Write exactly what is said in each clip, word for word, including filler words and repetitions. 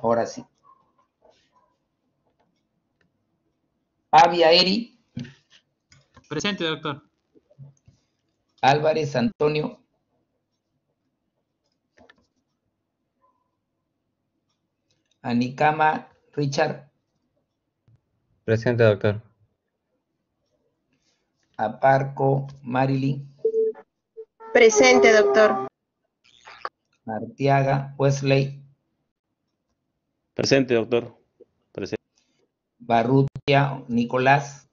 Ahora sí. Avia Eri. Presente, doctor. Álvarez Antonio. Anicama Richard. Presente, doctor. Aparco Marilyn. Presente, doctor. Arteaga Wesley. Presente, doctor. Presente. Barrutia Nicolás.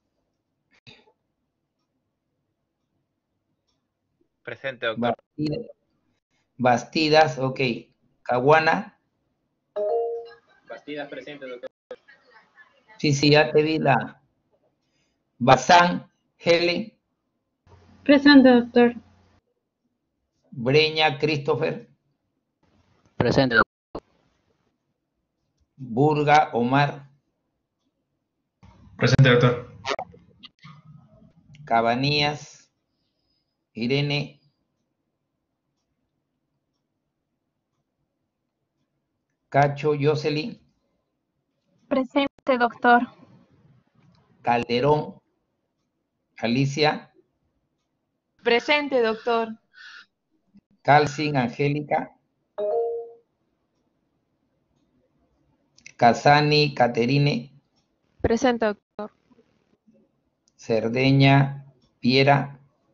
Presente, doctor. Bastidas, Bastidas, ok. Caguana. Bastidas, presente, doctor. Sí, sí, ya te vi la. Bazán Helen. Presente, doctor. Breña Christopher. Presente, doctor. Burga Omar. Presente, doctor. Cabanías Irene. Cacho Jocelyn. Presente, doctor. Calderón Alicia. Presente, doctor. Calcin Angélica. Casani Caterine. Presente, doctor. Cerdeña Piera.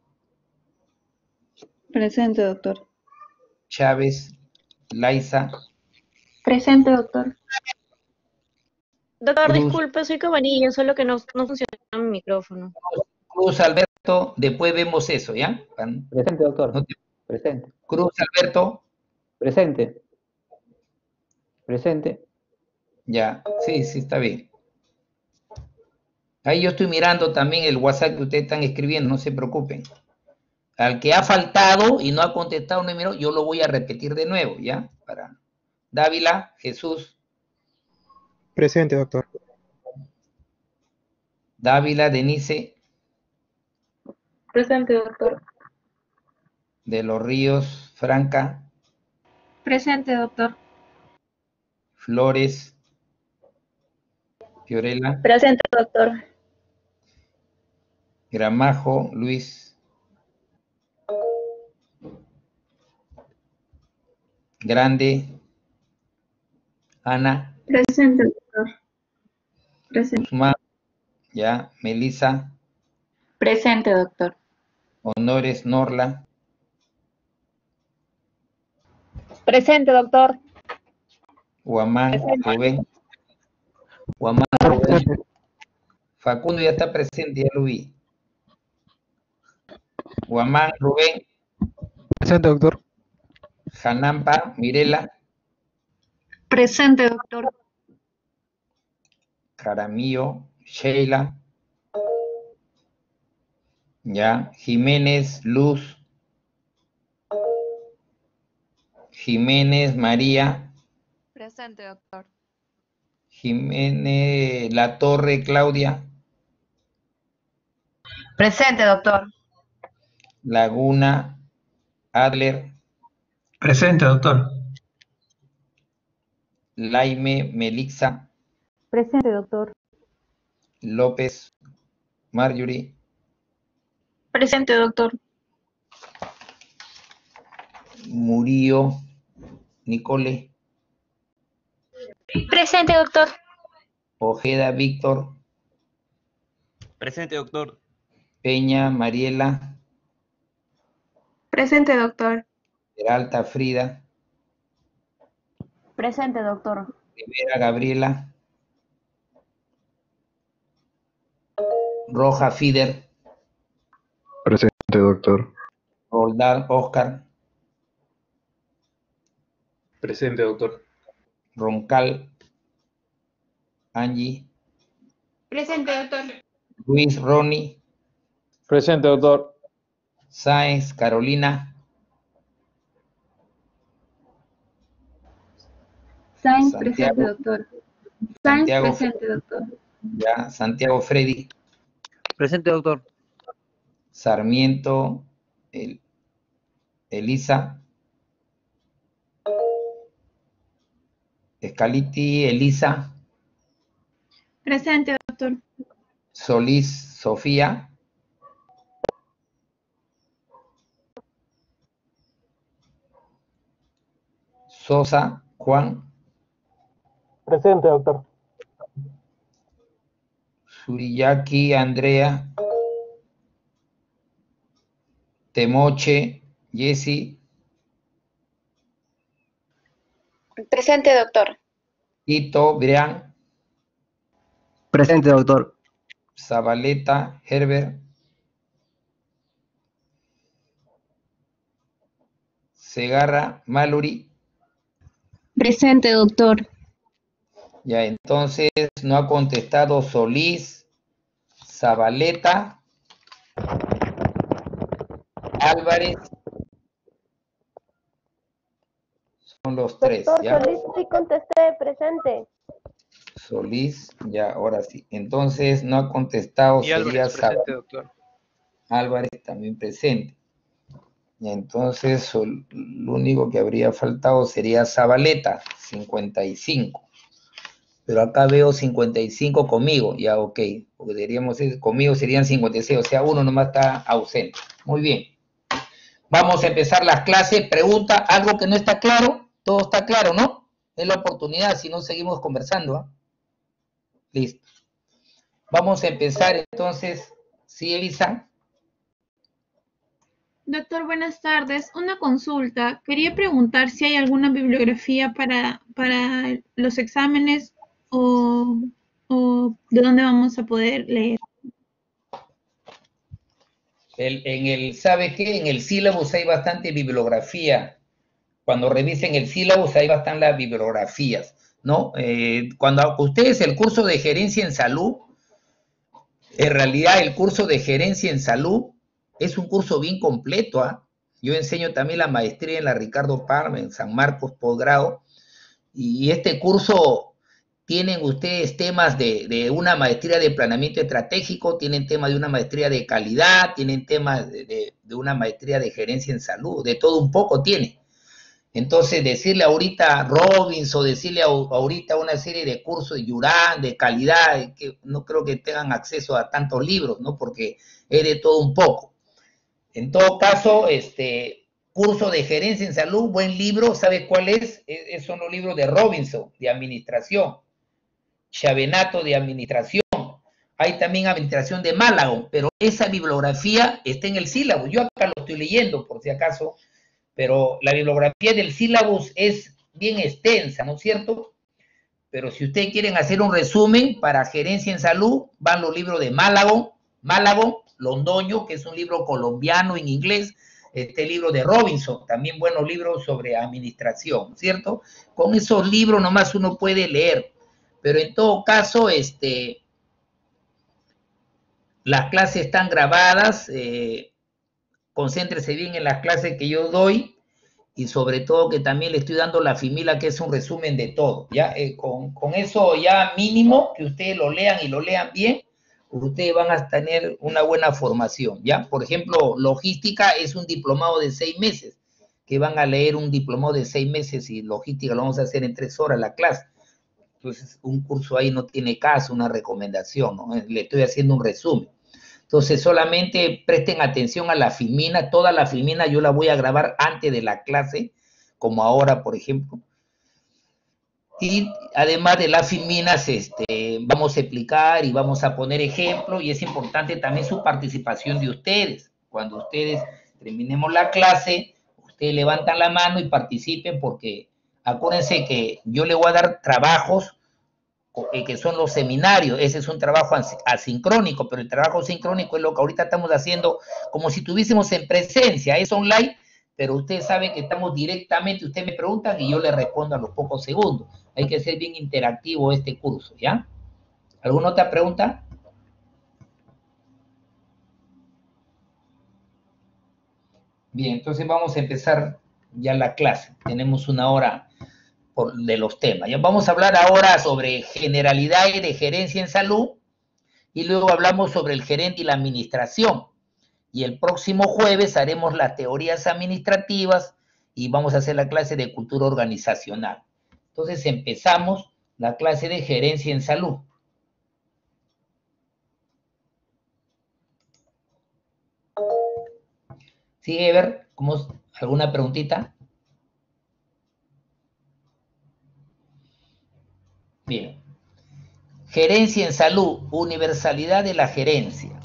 Presente, doctor. Chávez Laiza. Presente, doctor. Doctor, Cruz. disculpe, soy Cabanilla, solo que no, no funciona mi micrófono. Cruz Alberto, después vemos eso, ¿ya? Presente, doctor. No te- Presente. Cruz Alberto, Presente. Presente. ya, sí, sí, está bien. Ahí yo estoy mirando también el WhatsApp que ustedes están escribiendo, no se preocupen. Al que ha faltado y no ha contestado, no miró, yo lo voy a repetir de nuevo, ¿ya? Para Dávila, Jesús, Presente, doctor. Dávila, Denise, Presente, doctor. de los Ríos, Franca, Presente, doctor. Flores, Fiorella, Presente, doctor. Gramajo, Luis, Grande, Ana, Presente, doctor. Presente. Guzmán, ya, Melissa, Presente, doctor. Honores, Norla, Presente, doctor. Guamán, Presente. Rubén, Guamán, Rubén, Facundo ya está presente, ya lo vi. Guamán, Rubén, Presente, doctor. Janampa, Mirela, Presente, doctor. Jaramillo, Sheila, ya, Jiménez, Luz, Jiménez, María, Presente, doctor. Jiménez, La Torre, Claudia, Presente, doctor. Laguna, Adler, Presente, doctor. Laime, Melixa, Presente, doctor. López, Marjorie, Presente, doctor. Murillo, Nicole, Presente, doctor. Ojeda, Víctor, Presente, doctor. Peña, Mariela, Presente, doctor. Peralta, Frida, Presente, doctor. Rivera, Gabriela, Roja, Fider, Presente, doctor. Roldán, Oscar, Presente, doctor. Roncal, Angie, Presente, doctor. Luis, Ronnie, Presente, doctor. Sáenz, Carolina, Sainz, Santiago. presente, doctor. Sainz, Santiago, presente, doctor. ya, Santiago, Freddy, Presente, doctor. Sarmiento, el, Elisa, Scaliti Elisa. Presente, doctor. Solís Sofía. Sosa Juan. Presente, doctor. Suriyaki Andrea. Temoche Jessy. Presente, doctor. Tito Brian. Presente, doctor. Zabaleta Herbert. Segarra Mallory. Presente, doctor. Ya, entonces no ha contestado Solís, Zabaleta, Álvarez. Son los tres, ¿ya? Solís, sí contesté, presente. Solís, ya, ahora sí. Entonces no ha contestado, Y sería Álvarez, presente, Zabaleta. doctor. Álvarez también presente. Y entonces sol- lo único que habría faltado sería Zabaleta, cincuenta y cinco. Pero acá veo cincuenta y cinco conmigo, ya ok, porque deberíamos ser, conmigo serían cincuenta y seis, o sea, uno nomás está ausente. Muy bien. Vamos a empezar las clases. Pregunta, algo que no está claro, todo está claro, ¿no? Es la oportunidad, si no seguimos conversando. ¿eh? Listo. Vamos a empezar entonces, ¿sí, Elisa? Doctor, buenas tardes. Una consulta. Quería preguntar si hay alguna bibliografía para, para los exámenes o, o de dónde vamos a poder leer. El, en el, ¿sabe qué? En el sílabus hay bastante bibliografía. Cuando revisen el sílabus ahí están las bibliografías, ¿no? Eh, cuando ustedes el curso de gerencia en salud, en realidad el curso de gerencia en salud es un curso bien completo, ¿ah? ¿eh? Yo enseño también la maestría en la Ricardo Palma, en San Marcos, posgrado, y este curso tienen ustedes temas de, de una maestría de planeamiento estratégico, tienen temas de una maestría de calidad, tienen temas de, de, de una maestría de gerencia en salud, de todo un poco tiene. Entonces, decirle ahorita a Robbins o decirle a, ahorita una serie de cursos de Yurán, de calidad, que no creo que tengan acceso a tantos libros, ¿no? Porque es de todo un poco. En todo caso, este curso de gerencia en salud, buen libro, ¿sabe cuál es? es son los libros de Robinson, de administración, Chavenato de administración, hay también administración de Málaga, pero esa bibliografía está en el sílabo, yo acá lo estoy leyendo por si acaso, pero la bibliografía del sílabus es bien extensa, ¿no es cierto? Pero si ustedes quieren hacer un resumen para gerencia en salud, van los libros de Málaga, Málaga, Londoño, que es un libro colombiano en inglés, este libro de Robinson, también buenos libros sobre administración, ¿cierto? Con esos libros nomás uno puede leer, pero en todo caso, este, las clases están grabadas, eh, concéntrese bien en las clases que yo doy, y sobre todo que también le estoy dando la Fimila, que es un resumen de todo, ¿ya? Eh, con, con eso ya mínimo, que ustedes lo lean y lo lean bien, ustedes van a tener una buena formación, ¿ya? Por ejemplo, logística es un diplomado de seis meses, que van a leer un diplomado de seis meses y logística lo vamos a hacer en tres horas la clase. Entonces, un curso ahí no tiene caso, una recomendación, ¿no? Le estoy haciendo un resumen. Entonces, solamente presten atención a la filmina. Toda la filmina yo la voy a grabar antes de la clase, como ahora, por ejemplo. Y además de las filminas, este, vamos a explicar y vamos a poner ejemplos, y es importante también su participación de ustedes. Cuando ustedes terminemos la clase, ustedes levantan la mano y participen, porque acuérdense que yo les voy a dar trabajos que son los seminarios. Ese es un trabajo asincrónico, pero el trabajo sincrónico es lo que ahorita estamos haciendo como si tuviésemos en presencia, es online, pero ustedes saben que estamos directamente, ustedes me preguntan y yo les respondo a los pocos segundos. Hay que ser bien interactivo este curso, ¿ya? ¿Alguna otra pregunta? Bien, entonces vamos a empezar ya la clase. Tenemos una hora de los temas. Ya vamos a hablar ahora sobre generalidad y de gerencia en salud, y luego hablamos sobre el gerente y la administración. Y el próximo jueves haremos las teorías administrativas y vamos a hacer la clase de cultura organizacional. Entonces empezamos la clase de gerencia en salud. ¿Sí, Ever? ¿Cómo, ¿alguna preguntita? Bien. Gerencia en salud, universalidad de la gerencia.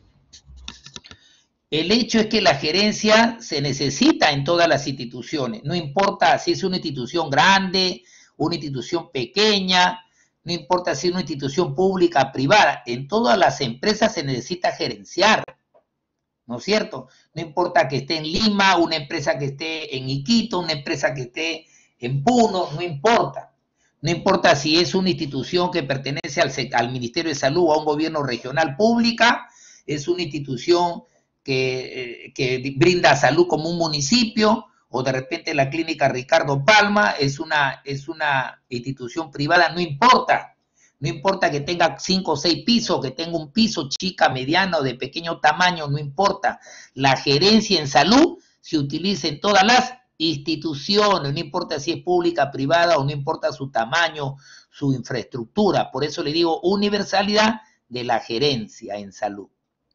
El hecho es que la gerencia se necesita en todas las instituciones, no importa si es una institución grande, una institución pequeña, no importa si es una institución pública, privada, en todas las empresas se necesita gerenciar, ¿no es cierto? No importa que esté en Lima, una empresa que esté en Iquitos, una empresa que esté en Puno, no importa. No importa si es una institución que pertenece al, al Ministerio de Salud o a un gobierno regional pública, es una institución que, eh, que brinda salud como un municipio, o de repente la clínica Ricardo Palma es una, es una institución privada, no importa. No importa que tenga cinco o seis pisos, que tenga un piso chica, mediano, de pequeño tamaño, no importa. La gerencia en salud se utiliza en todas las instituciones, no importa si es pública, privada, o no importa su tamaño, su infraestructura. Por eso le digo universalidad de la gerencia en salud.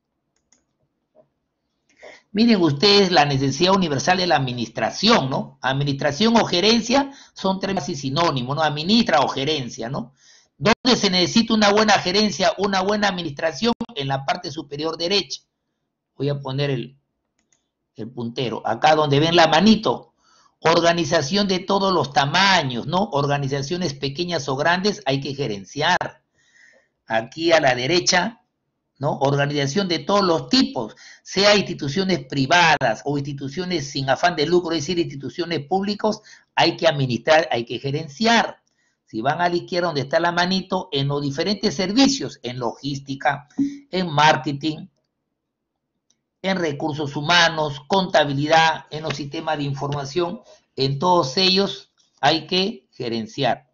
Miren ustedes la necesidad universal de la administración, ¿no? Administración o gerencia son términos y sinónimos, ¿no? Administra o gerencia, ¿no? ¿Dónde se necesita una buena gerencia, una buena administración? En la parte superior derecha. Voy a poner el, el puntero. Acá donde ven la manito. Organización de todos los tamaños, ¿no? Organizaciones pequeñas o grandes hay que gerenciar. Aquí a la derecha, ¿no? Organización de todos los tipos, sea instituciones privadas o instituciones sin afán de lucro, es decir, instituciones públicas, hay que administrar, hay que gerenciar. Si van a la izquierda donde está la manito, en los diferentes servicios, en logística, en marketing, en recursos humanos, contabilidad, en los sistemas de información, en todos ellos hay que gerenciar.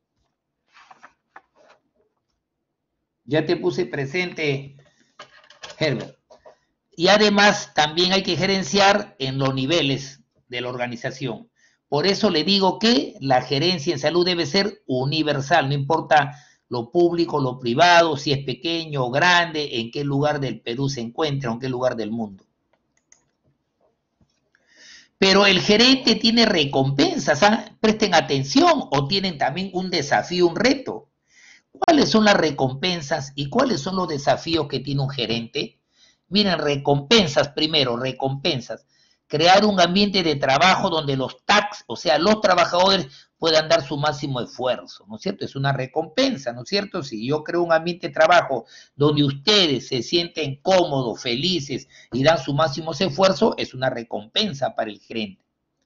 Ya te puse presente, Herbert. Y además también hay que gerenciar en los niveles de la organización. Por eso le digo que la gerencia en salud debe ser universal, no importa lo público, lo privado, si es pequeño o grande, en qué lugar del Perú se encuentra, en qué lugar del mundo. Pero el gerente tiene recompensas, ¿ah? Presten atención, o tienen también un desafío, un reto. ¿Cuáles son las recompensas y cuáles son los desafíos que tiene un gerente? Miren, recompensas primero, recompensas. Crear un ambiente de trabajo donde los T A Cs, o sea, los trabajadores, puedan dar su máximo esfuerzo, ¿no es cierto? Es una recompensa, ¿no es cierto? Si yo creo un ambiente de trabajo donde ustedes se sienten cómodos, felices y dan su máximo esfuerzo, es una recompensa para el gerente.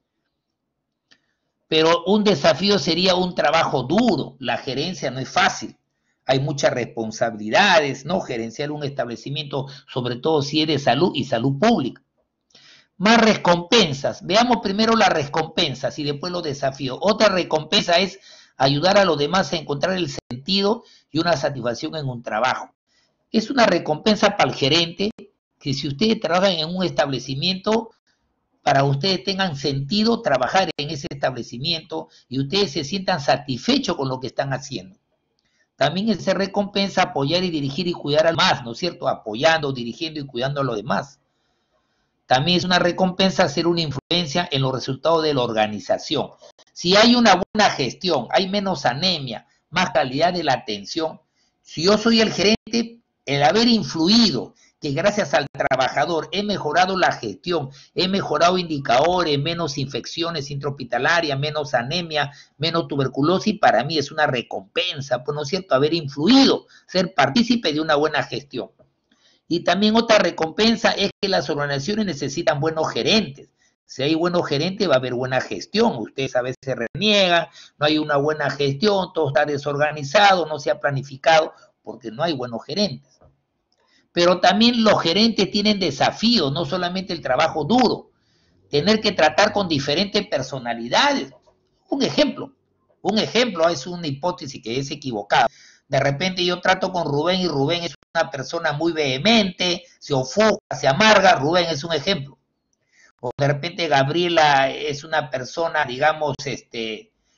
Pero un desafío sería un trabajo duro. La gerencia no es fácil. Hay muchas responsabilidades, ¿no? Gerenciar un establecimiento, sobre todo si es de salud y salud pública. Más recompensas. Veamos primero las recompensas y después los desafíos. Otra recompensa es ayudar a los demás a encontrar el sentido y una satisfacción en un trabajo. Es una recompensa para el gerente que si ustedes trabajan en un establecimiento, para ustedes tengan sentido trabajar en ese establecimiento y ustedes se sientan satisfechos con lo que están haciendo. También es recompensa apoyar y dirigir y cuidar al más, ¿no es cierto? Apoyando, dirigiendo y cuidando a los demás. También es una recompensa hacer una influencia en los resultados de la organización. Si hay una buena gestión, hay menos anemia, más calidad de la atención. Si yo soy el gerente, el haber influido, que gracias al trabajador he mejorado la gestión, he mejorado indicadores, menos infecciones intrahospitalarias, menos anemia, menos tuberculosis, para mí es una recompensa, pues no es cierto, haber influido, ser partícipe de una buena gestión. Y también otra recompensa es que las organizaciones necesitan buenos gerentes. Si hay buenos gerentes va a haber buena gestión. Ustedes a veces se reniegan, no hay una buena gestión, todo está desorganizado, no se ha planificado, porque no hay buenos gerentes. Pero también los gerentes tienen desafíos, no solamente el trabajo duro, tener que tratar con diferentes personalidades. Un ejemplo, un ejemplo es una hipótesis que es equivocada. De repente yo trato con Rubén y Rubén es una persona muy vehemente, se ofusca, se amarga, Rubén es un ejemplo. O de repente Gabriela es una persona, digamos, este,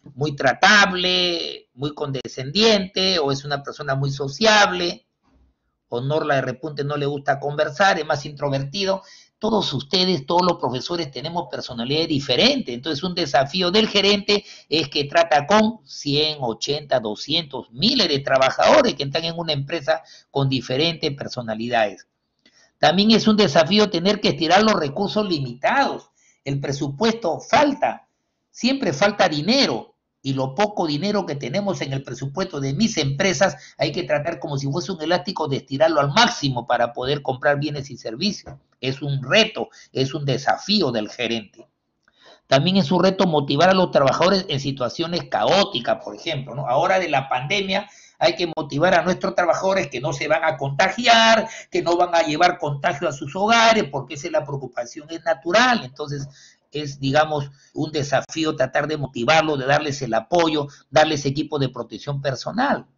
muy tratable, muy condescendiente, o es una persona muy sociable, o Norla de repunte no le gusta conversar, es más introvertido. Todos ustedes, todos los profesores tenemos personalidades diferentes, entonces un desafío del gerente es que trata con cien, ochenta, doscientos, miles de trabajadores que están en una empresa con diferentes personalidades. También es un desafío tener que estirar los recursos limitados, el presupuesto falta, siempre falta dinero, y lo poco dinero que tenemos en el presupuesto de mis empresas hay que tratar como si fuese un elástico de estirarlo al máximo para poder comprar bienes y servicios. Es un reto, es un desafío del gerente. También es un reto motivar a los trabajadores en situaciones caóticas, por ejemplo, ¿no? Ahora de la pandemia hay que motivar a nuestros trabajadores que no se van a contagiar, que no van a llevar contagio a sus hogares, porque esa es la preocupación, es natural. Entonces, es, digamos, un desafío tratar de motivarlos, de darles el apoyo, darles equipo de protección personal.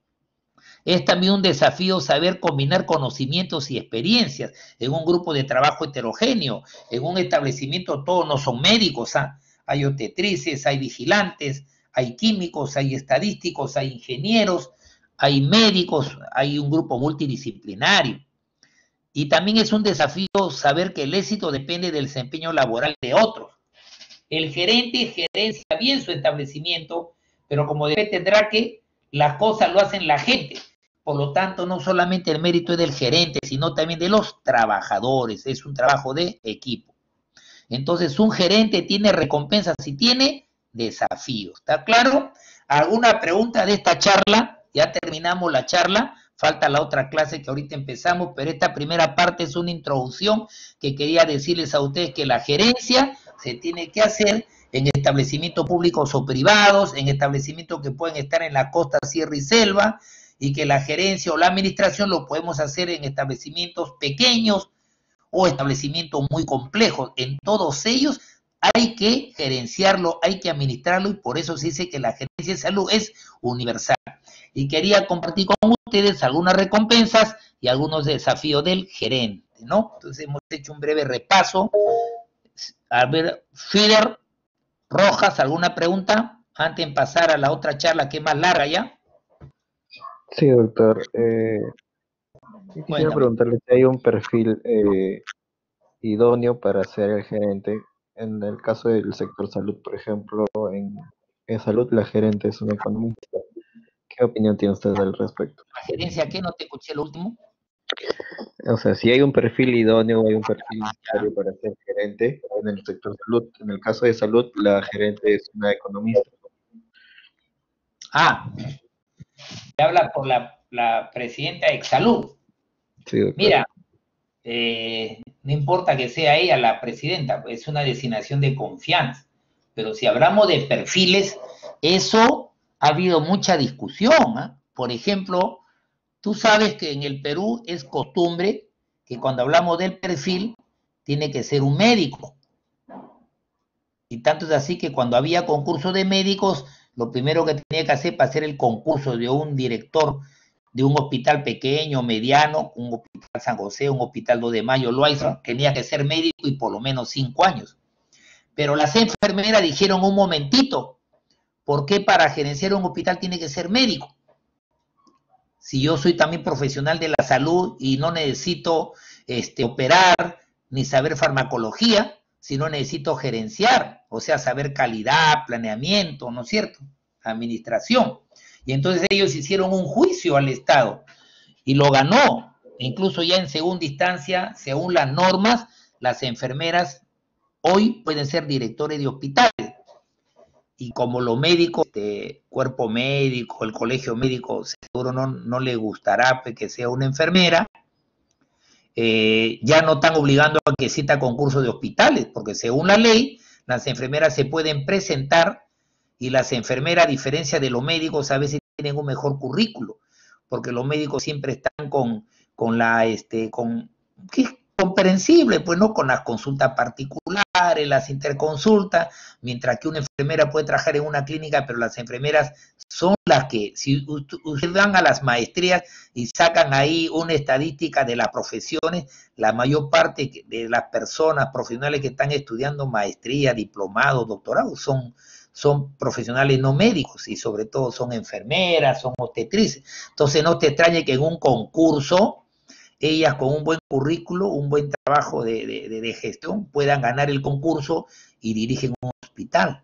Es también un desafío saber combinar conocimientos y experiencias en un grupo de trabajo heterogéneo. En un establecimiento todos no son médicos, ¿ah? Hay obstetrices, hay vigilantes, hay químicos, hay estadísticos, hay ingenieros, hay médicos, hay un grupo multidisciplinario. Y también es un desafío saber que el éxito depende del desempeño laboral de otros. El gerente gerencia bien su establecimiento, pero como después tendrá que, las cosas lo hacen la gente. Por lo tanto, no solamente el mérito es del gerente, sino también de los trabajadores. Es un trabajo de equipo. Entonces, un gerente tiene recompensas y tiene desafíos. ¿Está claro? ¿Alguna pregunta de esta charla? Ya terminamos la charla. Falta la otra clase que ahorita empezamos, pero esta primera parte es una introducción que quería decirles a ustedes que la gerencia se tiene que hacer en establecimientos públicos o privados, en establecimientos que pueden estar en la costa, sierra y selva, y que la gerencia o la administración lo podemos hacer en establecimientos pequeños o establecimientos muy complejos. En todos ellos hay que gerenciarlo, hay que administrarlo, y por eso se dice que la gerencia de salud es universal. Y quería compartir con ustedes algunas recompensas y algunos desafíos del gerente, ¿no? Entonces hemos hecho un breve repaso. A ver, Fider, Rojas, ¿alguna pregunta? Antes de pasar a la otra charla que es más larga ya. Sí, doctor. Eh, quisiera Cuéntame. preguntarle si hay un perfil eh, idóneo para ser el gerente. En el caso del sector salud, por ejemplo, en, en salud la gerente es una economista. ¿Qué opinión tiene usted al respecto? ¿La gerencia qué? No te escuché el último. O sea, si hay un perfil idóneo, hay un perfil necesario para ser gerente en el sector salud. En el caso de salud, la gerente es una economista. Ah, te habla por la, la presidenta de Exsalud. Sí, doctor. Mira, eh, no importa que sea ella la presidenta, es una designación de confianza. Pero si hablamos de perfiles, eso ha habido mucha discusión, ¿eh? Por ejemplo, tú sabes que en el Perú es costumbre que cuando hablamos del perfil, tiene que ser un médico. Y tanto es así que cuando había concurso de médicos, lo primero que tenía que hacer para hacer el concurso de un director de un hospital pequeño, mediano, un hospital San José, un hospital dos de mayo, Loaiza, tenía que ser médico y por lo menos cinco años. Pero las enfermeras dijeron un momentito, ¿por qué para gerenciar un hospital tiene que ser médico? Si yo soy también profesional de la salud y no necesito este, operar ni saber farmacología, sino necesito gerenciar, o sea, saber calidad, planeamiento, ¿no es cierto? Administración. Y entonces ellos hicieron un juicio al Estado y lo ganó. Incluso ya en segunda instancia, según las normas, las enfermeras hoy pueden ser directores de hospitales. Y como los médicos, este cuerpo médico, el colegio médico, seguro no, no le gustará que sea una enfermera, eh, ya no están obligando a que cita concursos de hospitales, porque según la ley, las enfermeras se pueden presentar y las enfermeras, a diferencia de los médicos, a veces tienen un mejor currículo, porque los médicos siempre están con, con la, este, con, ¿qué? comprensible, pues no, con las consultas particulares, las interconsultas, mientras que una enfermera puede trabajar en una clínica, pero las enfermeras son las que, si ustedes van a las maestrías y sacan ahí una estadística de las profesiones, la mayor parte de las personas profesionales que están estudiando maestría, diplomado, doctorado, son, son profesionales no médicos y sobre todo son enfermeras, son obstetrices. Entonces no te extrañe que en un concurso ellas con un buen currículo, un buen trabajo de, de, de gestión puedan ganar el concurso y dirigen un hospital.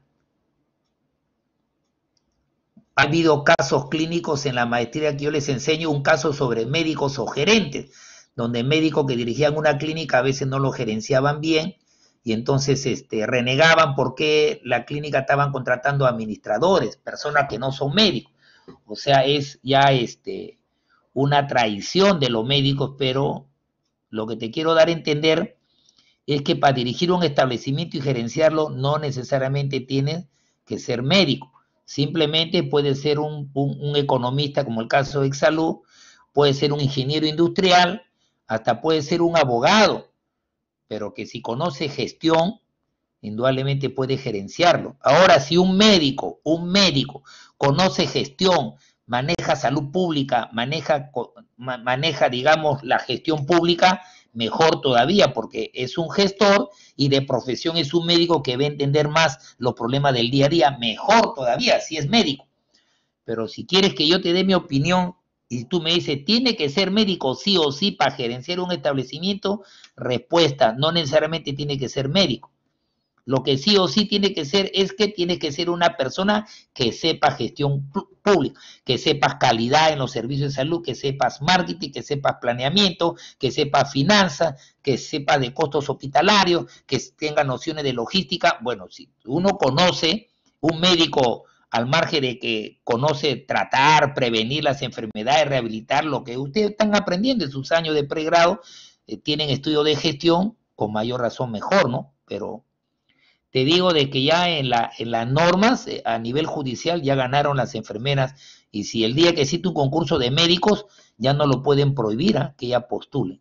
Ha habido casos clínicos en la maestría que yo les enseño, un caso sobre médicos o gerentes, donde médicos que dirigían una clínica a veces no lo gerenciaban bien y entonces este, renegaban porque la clínica estaban contratando administradores, personas que no son médicos. O sea, es ya este, una traición de los médicos, pero lo que te quiero dar a entender es que para dirigir un establecimiento y gerenciarlo no necesariamente tienes que ser médico. Simplemente puede ser un, un, un economista, como el caso de Exsalud, puede ser un ingeniero industrial, hasta puede ser un abogado, pero que si conoce gestión, indudablemente puede gerenciarlo. Ahora, si un médico, un médico conoce gestión, maneja salud pública, maneja, maneja, digamos, la gestión pública, mejor todavía, porque es un gestor y de profesión es un médico que va a entender más los problemas del día a día, mejor todavía, si es médico. Pero si quieres que yo te dé mi opinión y tú me dices, ¿tiene que ser médico sí o sí para gerenciar un establecimiento? Respuesta, no necesariamente tiene que ser médico. Lo que sí o sí tiene que ser es que tiene que ser una persona que sepa gestión pública, que sepas calidad en los servicios de salud, que sepas marketing, que sepas planeamiento, que sepas finanzas, que sepas de costos hospitalarios, que tenga nociones de logística. Bueno, si uno conoce, un médico al margen de que conoce tratar, prevenir las enfermedades, rehabilitar, lo que ustedes están aprendiendo en sus años de pregrado, eh, tienen estudio de gestión, con mayor razón mejor, ¿no? Pero te digo de que ya en, la, en las normas, eh, a nivel judicial, ya ganaron las enfermeras, y si el día que existe un concurso de médicos, ya no lo pueden prohibir, ¿eh? Que ya postulen.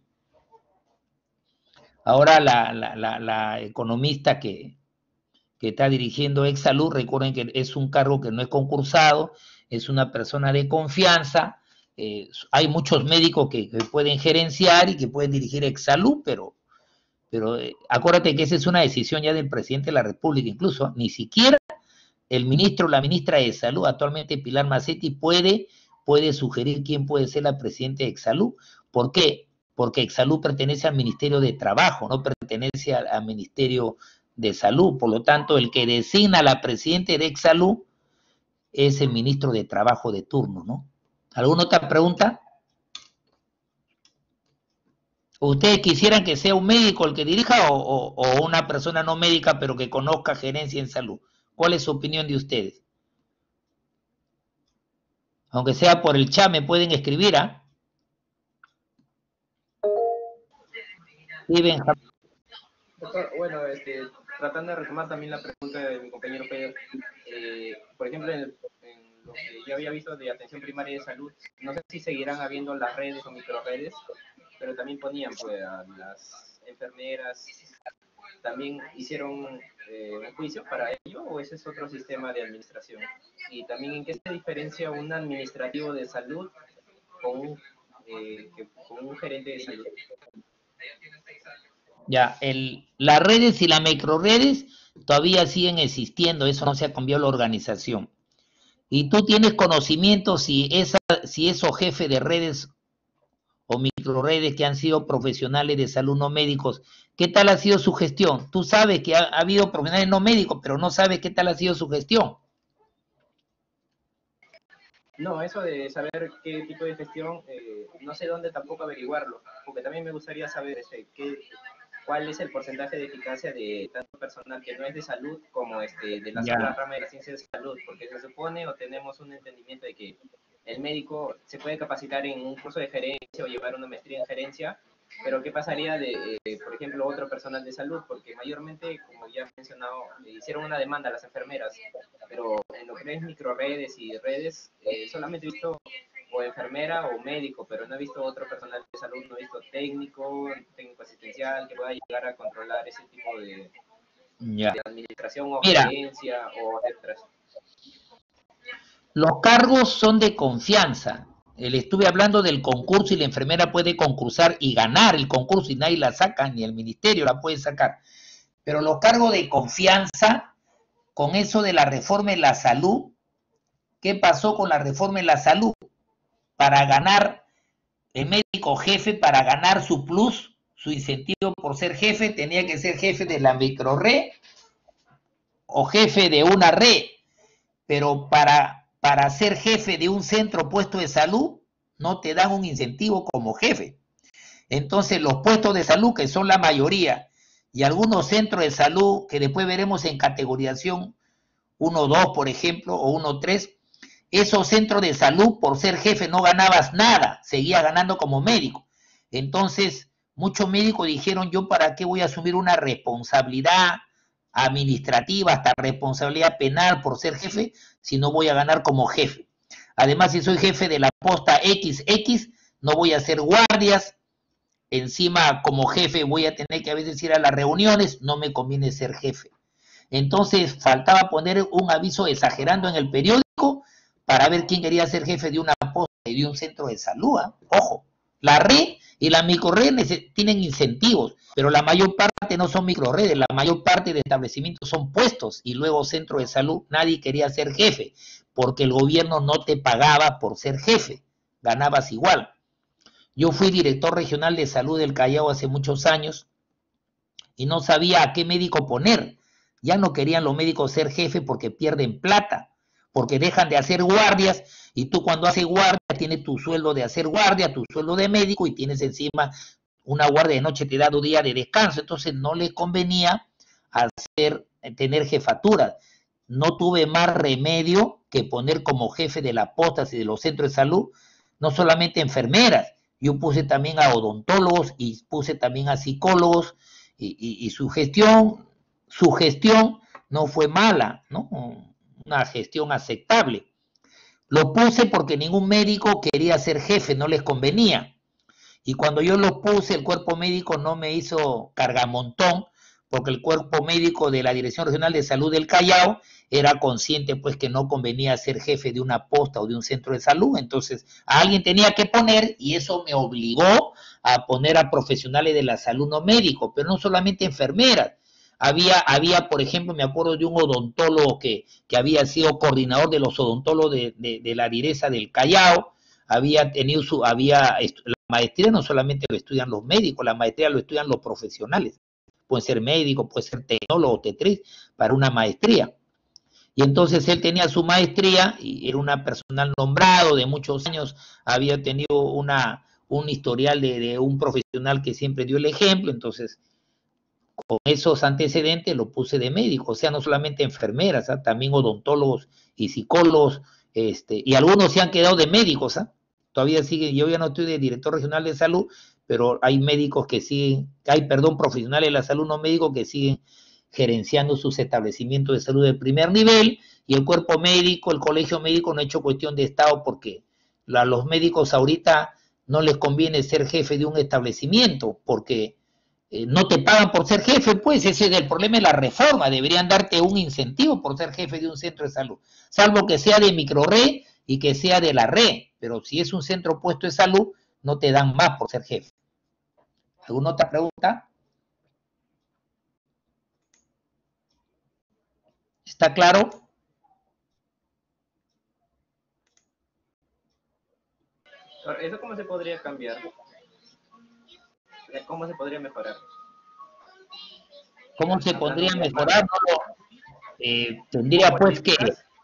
Ahora la, la, la, la economista que, que está dirigiendo Exsalud, recuerden que es un cargo que no es concursado, es una persona de confianza, eh, hay muchos médicos que, que pueden gerenciar y que pueden dirigir Exsalud, pero Pero eh, acuérdate que esa es una decisión ya del presidente de la República, incluso ni siquiera el ministro o la ministra de Salud, actualmente Pilar Macetti, puede, puede sugerir quién puede ser la presidenta de Exsalud. ¿Por qué? Porque Exsalud pertenece al Ministerio de Trabajo, no pertenece al, al Ministerio de Salud. Por lo tanto, el que designa a la presidenta de Exsalud es el ministro de Trabajo de turno, ¿no? ¿Alguna otra pregunta? ¿Ustedes quisieran que sea un médico el que dirija o, o, o una persona no médica pero que conozca gerencia en salud? ¿Cuál es su opinión de ustedes? Aunque sea por el chat, me pueden escribir, ¿ah? ¿eh? Doctor, bueno, este, tratando de retomar también la pregunta de mi compañero Pedro, eh, por ejemplo, en, el, en lo que yo había visto de atención primaria de salud, no sé si seguirán habiendo las redes o microredes, pero también ponían pues a las enfermeras, también hicieron eh, un juicio para ello, o ese es otro sistema de administración. Y también en qué se diferencia un administrativo de salud con un, eh, que, con un gerente de salud. Ya, el, las redes y las microredes todavía siguen existiendo, eso no se ha cambiado la organización. Y tú tienes conocimiento si, esa, si esos jefes de redes o microredes que han sido profesionales de salud no médicos, ¿qué tal ha sido su gestión? Tú sabes que ha, ha habido profesionales no médicos, pero no sabes qué tal ha sido su gestión. No, eso de saber qué tipo de gestión, eh, no sé dónde tampoco averiguarlo, porque también me gustaría saber este, qué, cuál es el porcentaje de eficacia de tanto personal que no es de salud como este, de la yeah. rama de la ciencia de salud, porque se supone o tenemos un entendimiento de que el médico se puede capacitar en un curso de gerencia o llevar una maestría en gerencia, pero ¿qué pasaría de, eh, por ejemplo, otro personal de salud? Porque mayormente, como ya he mencionado, eh, hicieron una demanda a las enfermeras, pero en lo que es microredes y redes, eh, solamente he visto o enfermera o médico, pero no he visto otro personal de salud, no he visto técnico, técnico asistencial, que pueda llegar a controlar ese tipo de, yeah. de administración o Mira. gerencia o etcétera. Los cargos son de confianza. Le estuve hablando del concurso y la enfermera puede concursar y ganar el concurso y nadie la saca, ni el ministerio la puede sacar. Pero los cargos de confianza con eso de la reforma en la salud? ¿Qué pasó con la reforma en la salud? Para ganar, el médico jefe, para ganar su plus, su incentivo por ser jefe, tenía que ser jefe de la microred o jefe de una red, pero para, para ser jefe de un centro puesto de salud, no te dan un incentivo como jefe. Entonces los puestos de salud, que son la mayoría, y algunos centros de salud que después veremos en categorización uno dos, por ejemplo, o uno tres, esos centros de salud, por ser jefe, no ganabas nada, seguía ganando como médico. Entonces, muchos médicos dijeron, yo para qué voy a asumir una responsabilidad administrativa, hasta responsabilidad penal por ser jefe, si no voy a ganar como jefe. Además, si soy jefe de la posta equis equis, no voy a hacer guardias. Encima, como jefe, voy a tener que a veces ir a las reuniones, no me conviene ser jefe. Entonces, faltaba poner un aviso exagerando en el periódico para ver quién quería ser jefe de una posta y de un centro de salud. ¿eh? Ojo, la red y la microred tienen incentivos, pero la mayor parte no son microredes, la mayor parte de establecimientos son puestos y luego centro de salud. Nadie quería ser jefe porque el gobierno no te pagaba por ser jefe, ganabas igual. Yo fui director regional de salud del Callao hace muchos años y no sabía a qué médico poner. Ya no querían los médicos ser jefe porque pierden plata, porque dejan de hacer guardias y tú cuando haces guardia tienes tu sueldo de hacer guardia, tu sueldo de médico y tienes encima una guardia de noche, te da dos días de descanso. Entonces no les convenía hacer, tener jefatura. No tuve más remedio que poner como jefe de las postas y de los centros de salud, no solamente enfermeras, yo puse también a odontólogos y puse también a psicólogos y, y, y su gestión, su gestión no fue mala, ¿no? Una gestión aceptable. Lo puse porque ningún médico quería ser jefe, no les convenía. Y cuando yo lo puse, el cuerpo médico no me hizo cargamontón, porque el cuerpo médico de la Dirección Regional de Salud del Callao era consciente pues que no convenía ser jefe de una posta o de un centro de salud. Entonces a alguien tenía que poner y eso me obligó a poner a profesionales de la salud no médicos, pero no solamente enfermeras. Había, había, por ejemplo, me acuerdo de un odontólogo que, que había sido coordinador de los odontólogos de, de, de la Direza del Callao, había tenido su, había, la maestría no solamente lo estudian los médicos, la maestría lo estudian los profesionales. Puede ser médico, puede ser tecnólogo, tetriz, para una maestría. Y entonces él tenía su maestría y era una personal nombrado de muchos años, había tenido una, un historial de, de un profesional que siempre dio el ejemplo, entonces con esos antecedentes lo puse de médico, o sea, no solamente enfermeras, ¿eh? También odontólogos y psicólogos, este, y algunos se han quedado de médicos, ¿eh? Todavía siguen, yo ya no estoy de director regional de salud, pero hay médicos que siguen, hay, perdón, profesionales de la salud no médicos que siguen gerenciando sus establecimientos de salud de primer nivel, y el cuerpo médico, el colegio médico no ha hecho cuestión de Estado porque a los médicos ahorita no les conviene ser jefe de un establecimiento, porque eh, no te pagan por ser jefe, pues ese es el problema de la reforma, deberían darte un incentivo por ser jefe de un centro de salud, salvo que sea de microred y que sea de la red, pero si es un centro puesto de salud, no te dan más por ser jefe. ¿Alguna otra pregunta? ¿Está claro? ¿Eso cómo se podría cambiar? ¿Cómo se podría mejorar? ¿Cómo se podría mejorar? No, eh, tendría pues que...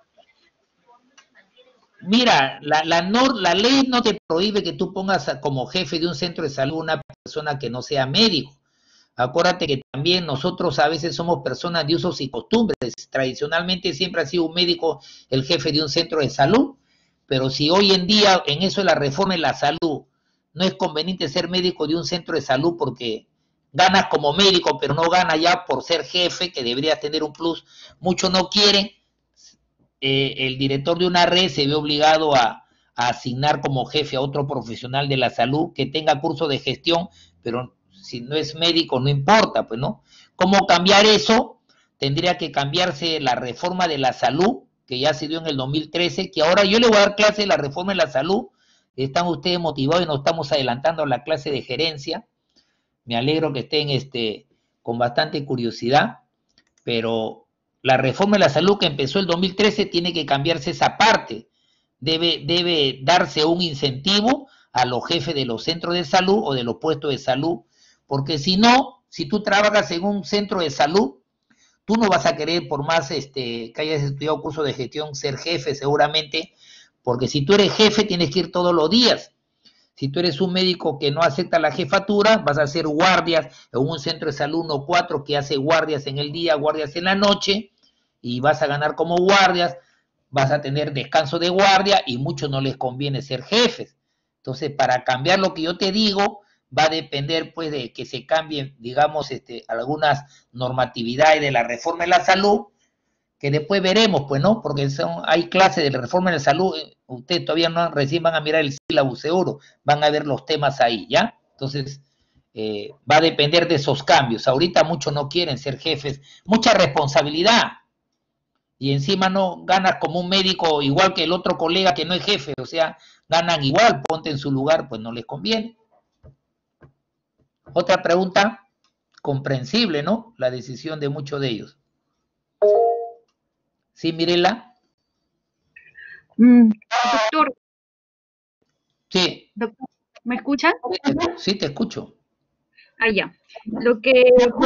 Mira, la, la, no, la ley no te prohíbe que tú pongas a, como jefe de un centro de salud una persona que no sea médico. Acuérdate que también nosotros a veces somos personas de usos y costumbres. Tradicionalmente siempre ha sido un médico el jefe de un centro de salud, pero si hoy en día en eso de la reforma en la salud no es conveniente ser médico de un centro de salud porque ganas como médico, pero no ganas ya por ser jefe, que deberías tener un plus, muchos no quieren. Eh, el director de una red se ve obligado a, a asignar como jefe a otro profesional de la salud que tenga curso de gestión, pero si no es médico no importa, pues, ¿no? ¿Cómo cambiar eso? Tendría que cambiarse la reforma de la salud, que ya se dio en el dos mil trece, que ahora yo le voy a dar clase de la reforma de la salud. Están ustedes motivados y nos estamos adelantando a la clase de gerencia. Me alegro que estén este, con bastante curiosidad, pero La reforma de la salud que empezó el dos mil trece tiene que cambiarse esa parte. Debe, debe darse un incentivo a los jefes de los centros de salud o de los puestos de salud, porque si no, si tú trabajas en un centro de salud, tú no vas a querer, por más este, que hayas estudiado curso de gestión, ser jefe seguramente, porque si tú eres jefe tienes que ir todos los días. Si tú eres un médico que no acepta la jefatura, vas a hacer guardias en un centro de salud uno cuatro que hace guardias en el día, guardias en la noche, y vas a ganar como guardias, vas a tener descanso de guardia y muchos no les conviene ser jefes. Entonces, para cambiar lo que yo te digo, va a depender pues de que se cambien, digamos, este, algunas normatividades de la reforma de la salud, que después veremos, pues, ¿no? Porque son, hay clases de la reforma de la salud, ustedes todavía no, recién van a mirar el sílabo seguro, van a ver los temas ahí, ¿ya? Entonces, eh, va a depender de esos cambios. Ahorita muchos no quieren ser jefes, mucha responsabilidad, y encima no ganas como un médico igual que el otro colega que no es jefe, o sea, ganan igual, ponte en su lugar, pues no les conviene. Otra pregunta, comprensible, ¿no? La decisión de muchos de ellos. ¿Sí, Mirela? Mm, doctor. Sí. Doctor, ¿me escuchan? Sí, te escucho. Ah, ya. Lo que,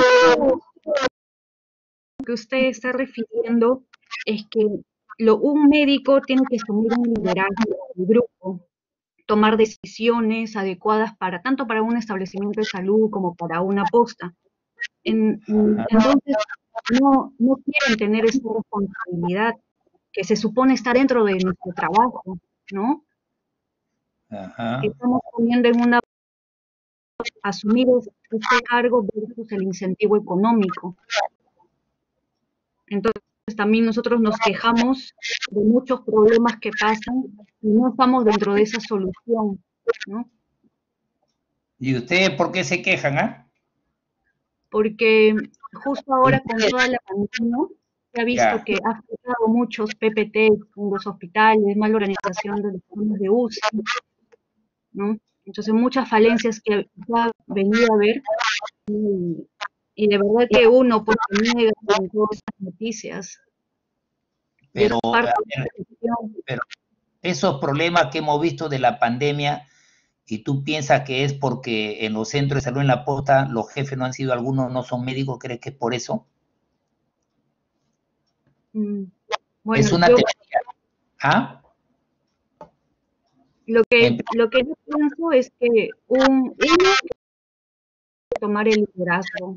que usted está refiriendo es que lo, un médico tiene que asumir un liderazgo del grupo, tomar decisiones adecuadas para tanto para un establecimiento de salud como para una posta. En, entonces, no, no quieren tener esa responsabilidad que se supone está dentro de nuestro trabajo, ¿no? Ajá. Estamos poniendo en una asumir este cargo versus el incentivo económico. Entonces, también nosotros nos quejamos de muchos problemas que pasan y no estamos dentro de esa solución, ¿no? ¿Y ustedes por qué se quejan, ah? Porque justo ahora con toda la pandemia se ha visto Ya. que ha afectado muchos P P T en los hospitales, mala organización de los planes de U C I, ¿no? Entonces muchas falencias que ya venía a ver y, y de verdad que uno porque niega con todas esas noticias. Pero, Es parte a de la ver, gestión. pero esos problemas que hemos visto de la pandemia, y tú piensas que es porque en los centros de salud en la posta los jefes no han sido algunos, no son médicos, ¿crees que es por eso? Mm, Bueno, Es una yo teoría. ¿Ah? lo que, En- lo que yo pienso es que un, uno tomar el liderazgo,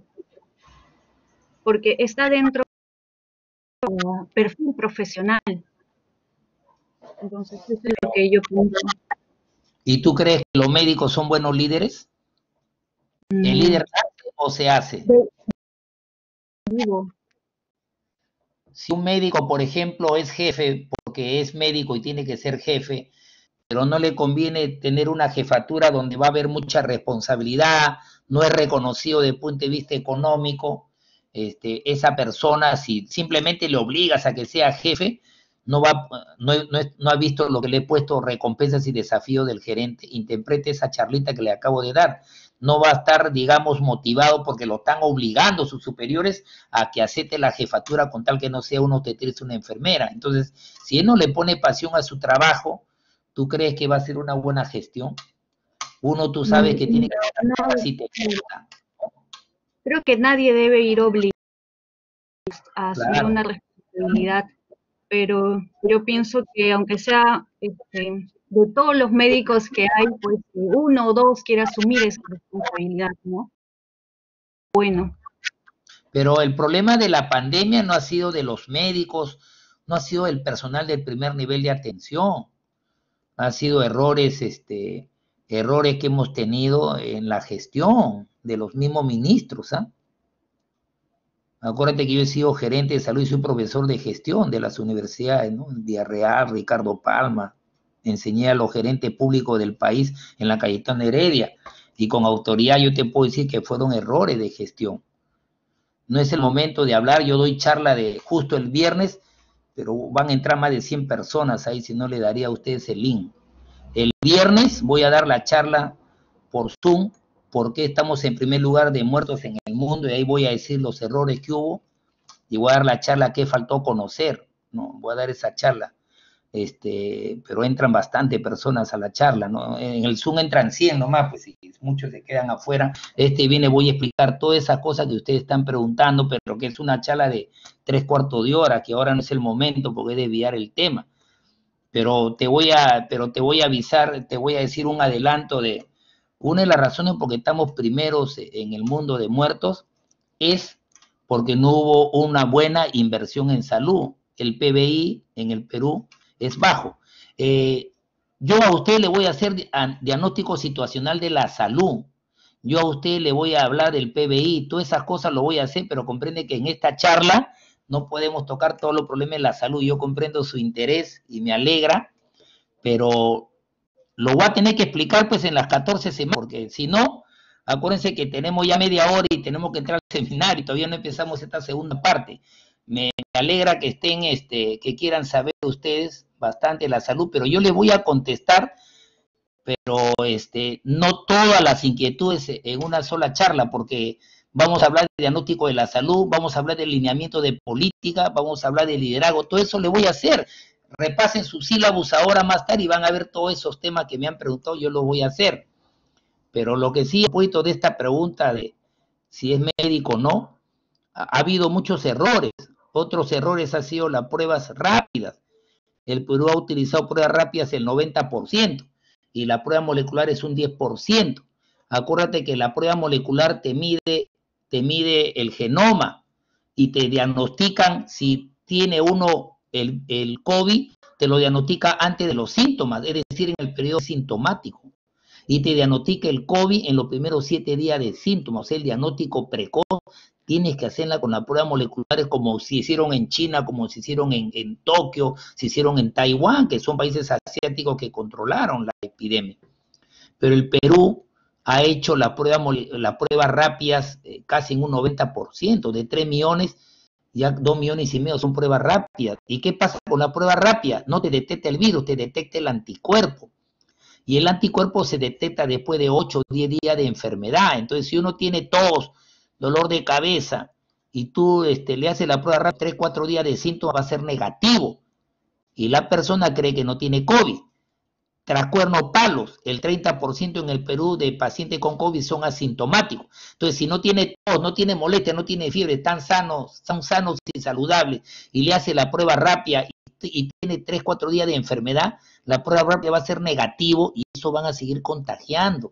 porque está dentro del perfil profesional. Entonces, eso es lo que yo pienso. ¿Y tú crees que los médicos son buenos líderes? ¿El Mm, líder nace o se hace? de- digo, Si un médico, por ejemplo, es jefe porque es médico y tiene que ser jefe, pero no le conviene tener una jefatura donde va a haber mucha responsabilidad, no es reconocido desde el punto de vista económico, este, esa persona, si simplemente le obligas a que sea jefe, no, va, no, no, no ha visto lo que le he puesto, recompensas y desafíos del gerente. Interprete esa charlita que le acabo de dar. No va a estar, digamos, motivado porque lo están obligando sus superiores a que acepte la jefatura con tal que no sea un obstetrista o una enfermera. Entonces, si él no le pone pasión a su trabajo, ¿tú crees que va a ser una buena gestión? Uno, tú sabes que tiene que no, estar si te gusta. creo que nadie debe ir obligado a asumir Claro. una responsabilidad, pero yo pienso que aunque sea este, de todos los médicos que hay, pues que uno o dos quiera asumir esa responsabilidad, ¿no? Bueno, Pero el problema de la pandemia no ha sido de los médicos, no ha sido del personal del primer nivel de atención, ha sido errores, este, errores que hemos tenido en la gestión de los mismos ministros, ¿ah? Acuérdate que yo he sido gerente de salud y soy profesor de gestión de las universidades, ¿no? Villarreal, Ricardo Palma, enseñé a los gerentes públicos del país en la Cayetana Heredia, y con autoridad yo te puedo decir que fueron errores de gestión. No es el momento de hablar, yo doy charla de justo el viernes, pero van a entrar más de cien personas ahí, si no le daría a ustedes el link. El viernes voy a dar la charla por Zoom, porque estamos en primer lugar de muertos en el mundo, y ahí voy a decir los errores que hubo, y voy a dar la charla que faltó conocer, ¿no? Voy a dar esa charla. Este, pero entran bastante personas a la charla, ¿no? En el Zoom entran cien nomás, pues si muchos se quedan afuera. Este viene, voy a explicar todas esas cosas que ustedes están preguntando, pero que es una charla de tres cuartos de hora, que ahora no es el momento porque es desviar el tema. Pero te voy a, pero te voy a avisar, te voy a decir un adelanto de una de las razones por qué estamos primeros en el mundo de muertos es porque no hubo una buena inversión en salud. El P B I en el Perú es bajo. Eh, yo a usted le voy a hacer diagnóstico situacional de la salud. Yo a usted le voy a hablar del P B I, todas esas cosas lo voy a hacer, pero comprende que en esta charla no podemos tocar todos los problemas de la salud. Yo comprendo su interés y me alegra, pero lo voy a tener que explicar pues en las catorce semanas, porque si no, acuérdense que tenemos ya media hora y tenemos que entrar al seminario y todavía no empezamos esta segunda parte. Me alegra que estén, este, que quieran saber ustedes bastante la salud, pero yo les voy a contestar, pero este, no todas las inquietudes en una sola charla, porque vamos a hablar de diagnóstico de la salud, vamos a hablar de lineamiento de política, vamos a hablar de liderazgo, todo eso le voy a hacer. Repasen sus sílabus ahora más tarde y van a ver todos esos temas que me han preguntado, yo lo voy a hacer. Pero lo que sí, a propósito de esta pregunta de si es médico o no, ha, ha habido muchos errores. Otros errores han sido las pruebas rápidas. El Perú ha utilizado pruebas rápidas el noventa por ciento y la prueba molecular es un diez por ciento. Acuérdate que la prueba molecular te mide, te mide el genoma y te diagnostican si tiene uno el, el COVID, te lo diagnostica antes de los síntomas, es decir, en el periodo sintomático. Y te diagnostica el COVID en los primeros siete días de síntomas, o sea, el diagnóstico precoz. Tienes que hacerla con las pruebas moleculares como se hicieron en China, como se hicieron en, en Tokio, se hicieron en Taiwán, que son países asiáticos que controlaron la epidemia. Pero el Perú ha hecho las pruebas la prueba rápidas eh, casi en un noventa por ciento, de tres millones, ya dos millones y medio son pruebas rápidas. ¿Y qué pasa con la prueba rápida? No te detecta el virus, te detecta el anticuerpo. Y el anticuerpo se detecta después de ocho o diez días de enfermedad. Entonces, si uno tiene tos, dolor de cabeza, y tú este, le haces la prueba rápida, tres, cuatro días de síntomas va a ser negativo. Y la persona cree que no tiene COVID. Trascuerno palos, el treinta por ciento en el Perú de pacientes con COVID son asintomáticos. Entonces, si no tiene tos, no tiene molestia, no tiene fiebre, están sanos, son sanos y saludables, y le hace la prueba rápida y, y tiene tres, cuatro días de enfermedad, la prueba rápida va a ser negativo y eso van a seguir contagiando.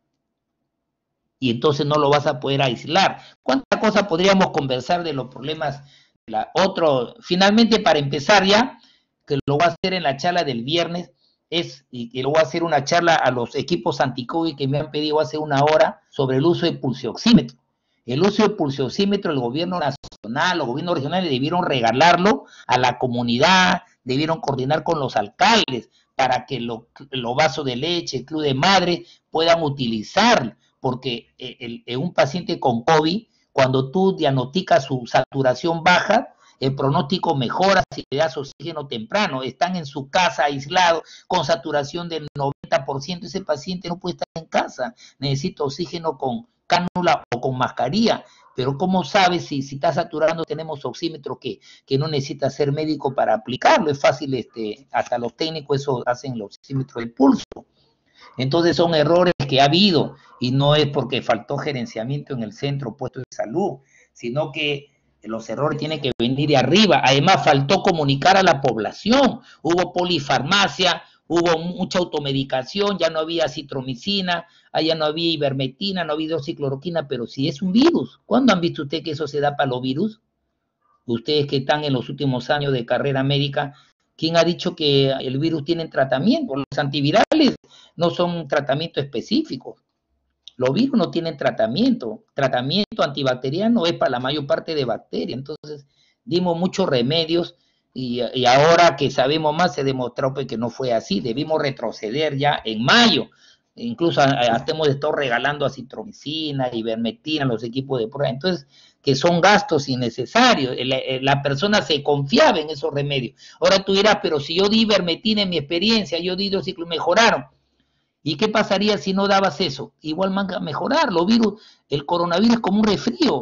Y entonces no lo vas a poder aislar. ¿Cuántas cosas podríamos conversar de los problemas? La otro, finalmente, para empezar ya, que lo voy a hacer en la charla del viernes, es, y que lo voy a hacer una charla a los equipos anti-COVID que me han pedido hace una hora sobre el uso de pulsioxímetro. El uso de pulsioxímetro, el gobierno nacional, los gobiernos regionales debieron regalarlo a la comunidad, debieron coordinar con los alcaldes para que los lo vasos de leche, el club de madre puedan utilizarlo. Porque el, el, un paciente con COVID, cuando tú diagnosticas su saturación baja, el pronóstico mejora si le das oxígeno temprano. Están en su casa aislados con saturación del noventa por ciento. Ese paciente no puede estar en casa, necesita oxígeno con cánula o con mascarilla. Pero ¿cómo sabes si, si está saturando? Tenemos oxímetro que, que no necesita ser médico para aplicarlo. Es fácil, este, hasta los técnicos eso hacen el oxímetro de pulso. Entonces son errores que ha habido y no es porque faltó gerenciamiento en el centro puesto de salud, sino que los errores tienen que venir de arriba. Además faltó comunicar a la población, hubo polifarmacia, hubo mucha automedicación, ya no había citromicina, ya no había ivermectina, no había hidroxicloroquina, pero si es un virus, ¿cuándo han visto ustedes que eso se da para los virus? Ustedes que están en los últimos años de carrera médica, ¿quién ha dicho que el virus tiene tratamiento? Los antivirales no son tratamientos específicos. Los virus no tienen tratamiento. Tratamiento antibacteriano es para la mayor parte de bacterias. Entonces, dimos muchos remedios y, y ahora que sabemos más se demostró que no fue así. Debimos retroceder ya en mayo. Incluso hasta hemos estado regalando acitromicina, ivermectina, los equipos de prueba. Entonces, que son gastos innecesarios. La, la persona se confiaba en esos remedios. Ahora tú dirás, pero si yo di ivermectina en mi experiencia, yo di hidroxicloroquina, mejoraron. ¿Y qué pasaría si no dabas eso? Igual van a mejorar. Los virus, el coronavirus es como un resfrío.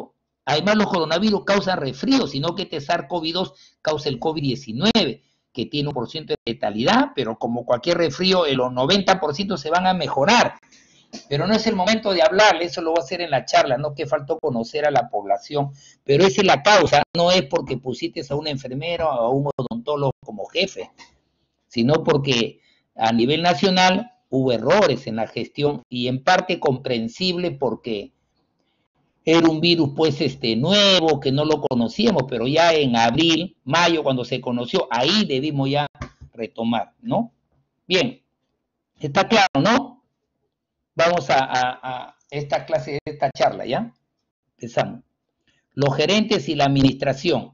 Además, los coronavirus causan resfrío, sino que este SARS CoV dos causa el COVID diecinueve, que tiene un por ciento de letalidad, pero como cualquier resfrío, el noventa por ciento se van a mejorar. Pero no es el momento de hablar, eso lo voy a hacer en la charla, no que faltó conocer a la población, pero esa es la causa, no es porque pusiste a un enfermero o a un odontólogo como jefe, sino porque a nivel nacional hubo errores en la gestión y en parte comprensible porque era un virus pues este nuevo, que no lo conocíamos, pero ya en abril, mayo, cuando se conoció, ahí debimos ya retomar, ¿no? Bien, está claro, ¿no? Vamos a, a, a esta clase, esta charla, ¿ya? Empezamos. Los gerentes y la administración.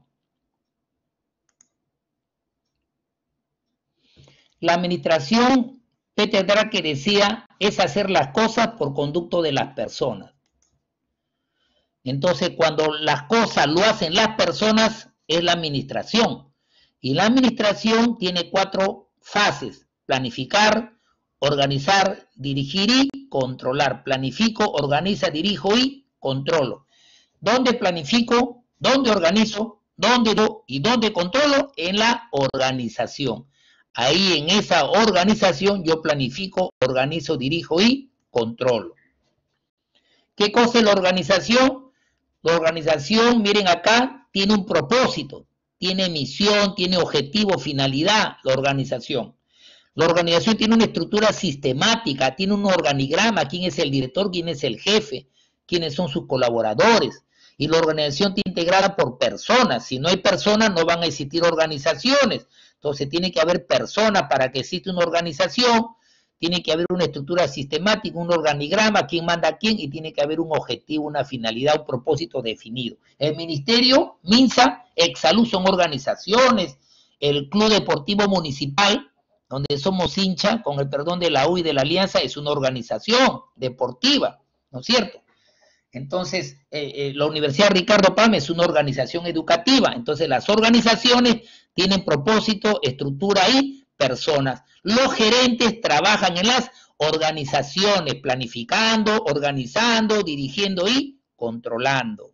La administración, Peter Drucker decía, es hacer las cosas por conducto de las personas. Entonces, cuando las cosas lo hacen las personas, es la administración. Y la administración tiene cuatro fases: planificar, organizar, dirigir y controlar. Planifico, organiza, dirijo y controlo. ¿Dónde planifico? ¿Dónde organizo? ¿Dónde do? ¿Y dónde controlo? En la organización. Ahí en esa organización yo planifico, organizo, dirijo y controlo. ¿Qué cosa es la organización? La organización, miren acá, tiene un propósito, tiene misión, tiene objetivo, finalidad, la organización. La organización tiene una estructura sistemática, tiene un organigrama, quién es el director, quién es el jefe, quiénes son sus colaboradores. Y la organización está integrada por personas. Si no hay personas, no van a existir organizaciones. Entonces tiene que haber personas para que exista una organización, tiene que haber una estructura sistemática, un organigrama, quién manda a quién, y tiene que haber un objetivo, una finalidad, un propósito definido. El Ministerio, MINSA, Exsalud son organizaciones, el Club Deportivo Municipal, donde somos hincha, con el perdón de la U y de la Alianza, es una organización deportiva, ¿no es cierto? Entonces, eh, eh, la Universidad Ricardo Palma es una organización educativa. Entonces, las organizaciones tienen propósito, estructura y personas. Los gerentes trabajan en las organizaciones, planificando, organizando, dirigiendo y controlando.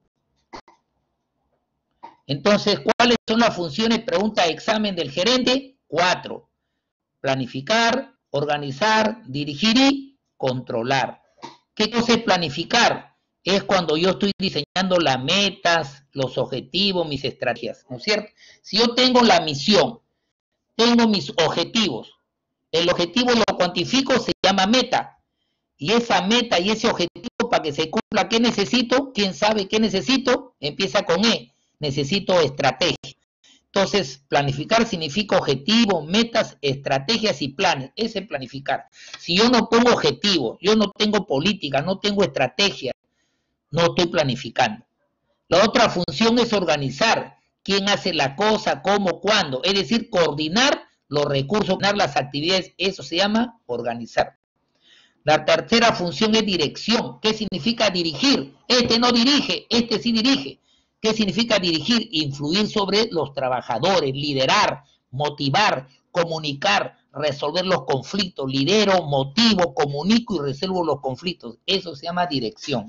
Entonces, ¿cuáles son las funciones? Pregunta de examen del gerente. Cuatro. Planificar, organizar, dirigir y controlar. ¿Qué cosa es planificar? Es cuando yo estoy diseñando las metas, los objetivos, mis estrategias, ¿no es cierto? Si yo tengo la misión, tengo mis objetivos, el objetivo lo cuantifico, se llama meta, y esa meta y ese objetivo para que se cumpla, ¿qué necesito? ¿Quién sabe qué necesito? Empieza con E, necesito estrategia. Entonces, planificar significa objetivos, metas, estrategias y planes. Ese es planificar. Si yo no pongo objetivos, yo no tengo política, no tengo estrategia, no estoy planificando. La otra función es organizar. ¿Quién hace la cosa? ¿Cómo? ¿Cuándo? Es decir, coordinar los recursos, coordinar las actividades. Eso se llama organizar. La tercera función es dirección. ¿Qué significa dirigir? Este no dirige, este sí dirige. ¿Qué significa dirigir? Influir sobre los trabajadores, liderar, motivar, comunicar, resolver los conflictos. Lidero, motivo, comunico y resuelvo los conflictos. Eso se llama dirección.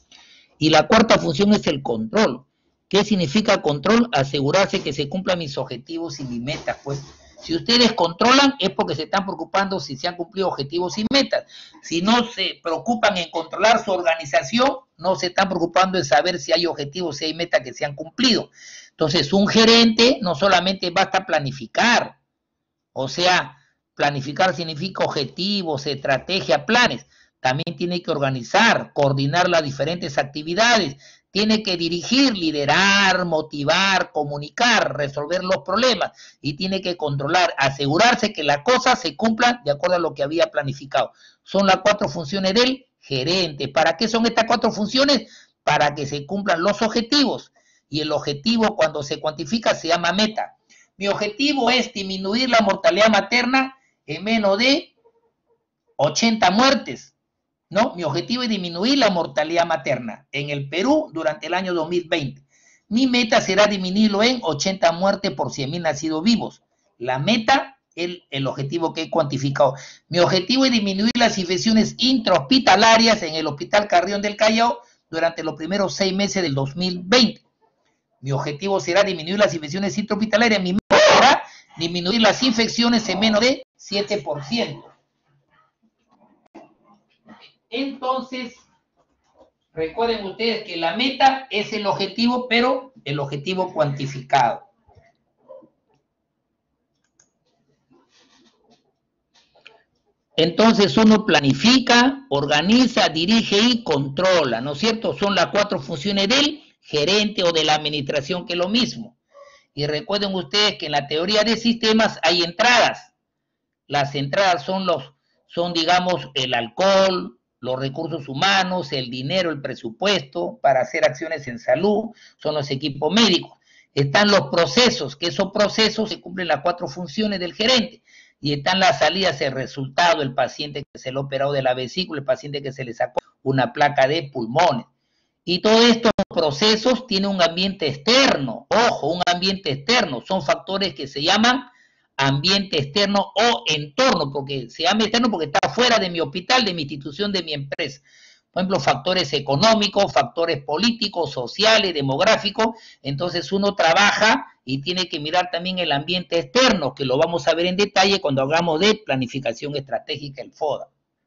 Y la cuarta función es el control. ¿Qué significa control? Asegurarse que se cumplan mis objetivos y mis metas. Pues, si ustedes controlan es porque se están preocupando si se han cumplido objetivos y metas. Si no se preocupan en controlar su organización, no se están preocupando en saber si hay objetivos, si hay metas que se han cumplido. Entonces, un gerente no solamente basta planificar, o sea, planificar significa objetivos, estrategia, planes. También tiene que organizar, coordinar las diferentes actividades, tiene que dirigir, liderar, motivar, comunicar, resolver los problemas y tiene que controlar, asegurarse que las cosas se cumplan de acuerdo a lo que había planificado. Son las cuatro funciones del gerente. ¿Para qué son estas cuatro funciones? Para que se cumplan los objetivos. Y el objetivo, cuando se cuantifica, se llama meta. Mi objetivo es disminuir la mortalidad materna en menos de ochenta muertes. No, mi objetivo es disminuir la mortalidad materna en el Perú durante el año dos mil veinte. Mi meta será disminuirlo en ochenta muertes por cien mil nacidos vivos. La meta, el, el objetivo que he cuantificado. Mi objetivo es disminuir las infecciones intrahospitalarias en el Hospital Carrión del Callao durante los primeros seis meses del dos mil veinte. Mi objetivo será disminuir las infecciones intrahospitalarias. Mi meta será disminuir las infecciones en menos de siete por ciento. Entonces, recuerden ustedes que la meta es el objetivo, pero el objetivo cuantificado. Entonces uno planifica, organiza, dirige y controla, ¿no es cierto? Son las cuatro funciones del gerente o de la administración, que es lo mismo. Y recuerden ustedes que en la teoría de sistemas hay entradas. Las entradas son, los, son digamos, el alcohol, los recursos humanos, el dinero, el presupuesto para hacer acciones en salud, son los equipos médicos. Están los procesos, que esos procesos se cumplen las cuatro funciones del gerente. Y están las salidas, el resultado, el paciente que se le ha operado de la vesícula, el paciente que se le sacó una placa de pulmones. Y todos estos procesos tienen un ambiente externo, ojo, un ambiente externo, son factores que se llaman ambiente externo o entorno, porque se llama externo porque está fuera de mi hospital, de mi institución, de mi empresa. Por ejemplo, factores económicos, factores políticos, sociales, demográficos. Entonces uno trabaja y tiene que mirar también el ambiente externo, que lo vamos a ver en detalle cuando hablamos de planificación estratégica, el FODA.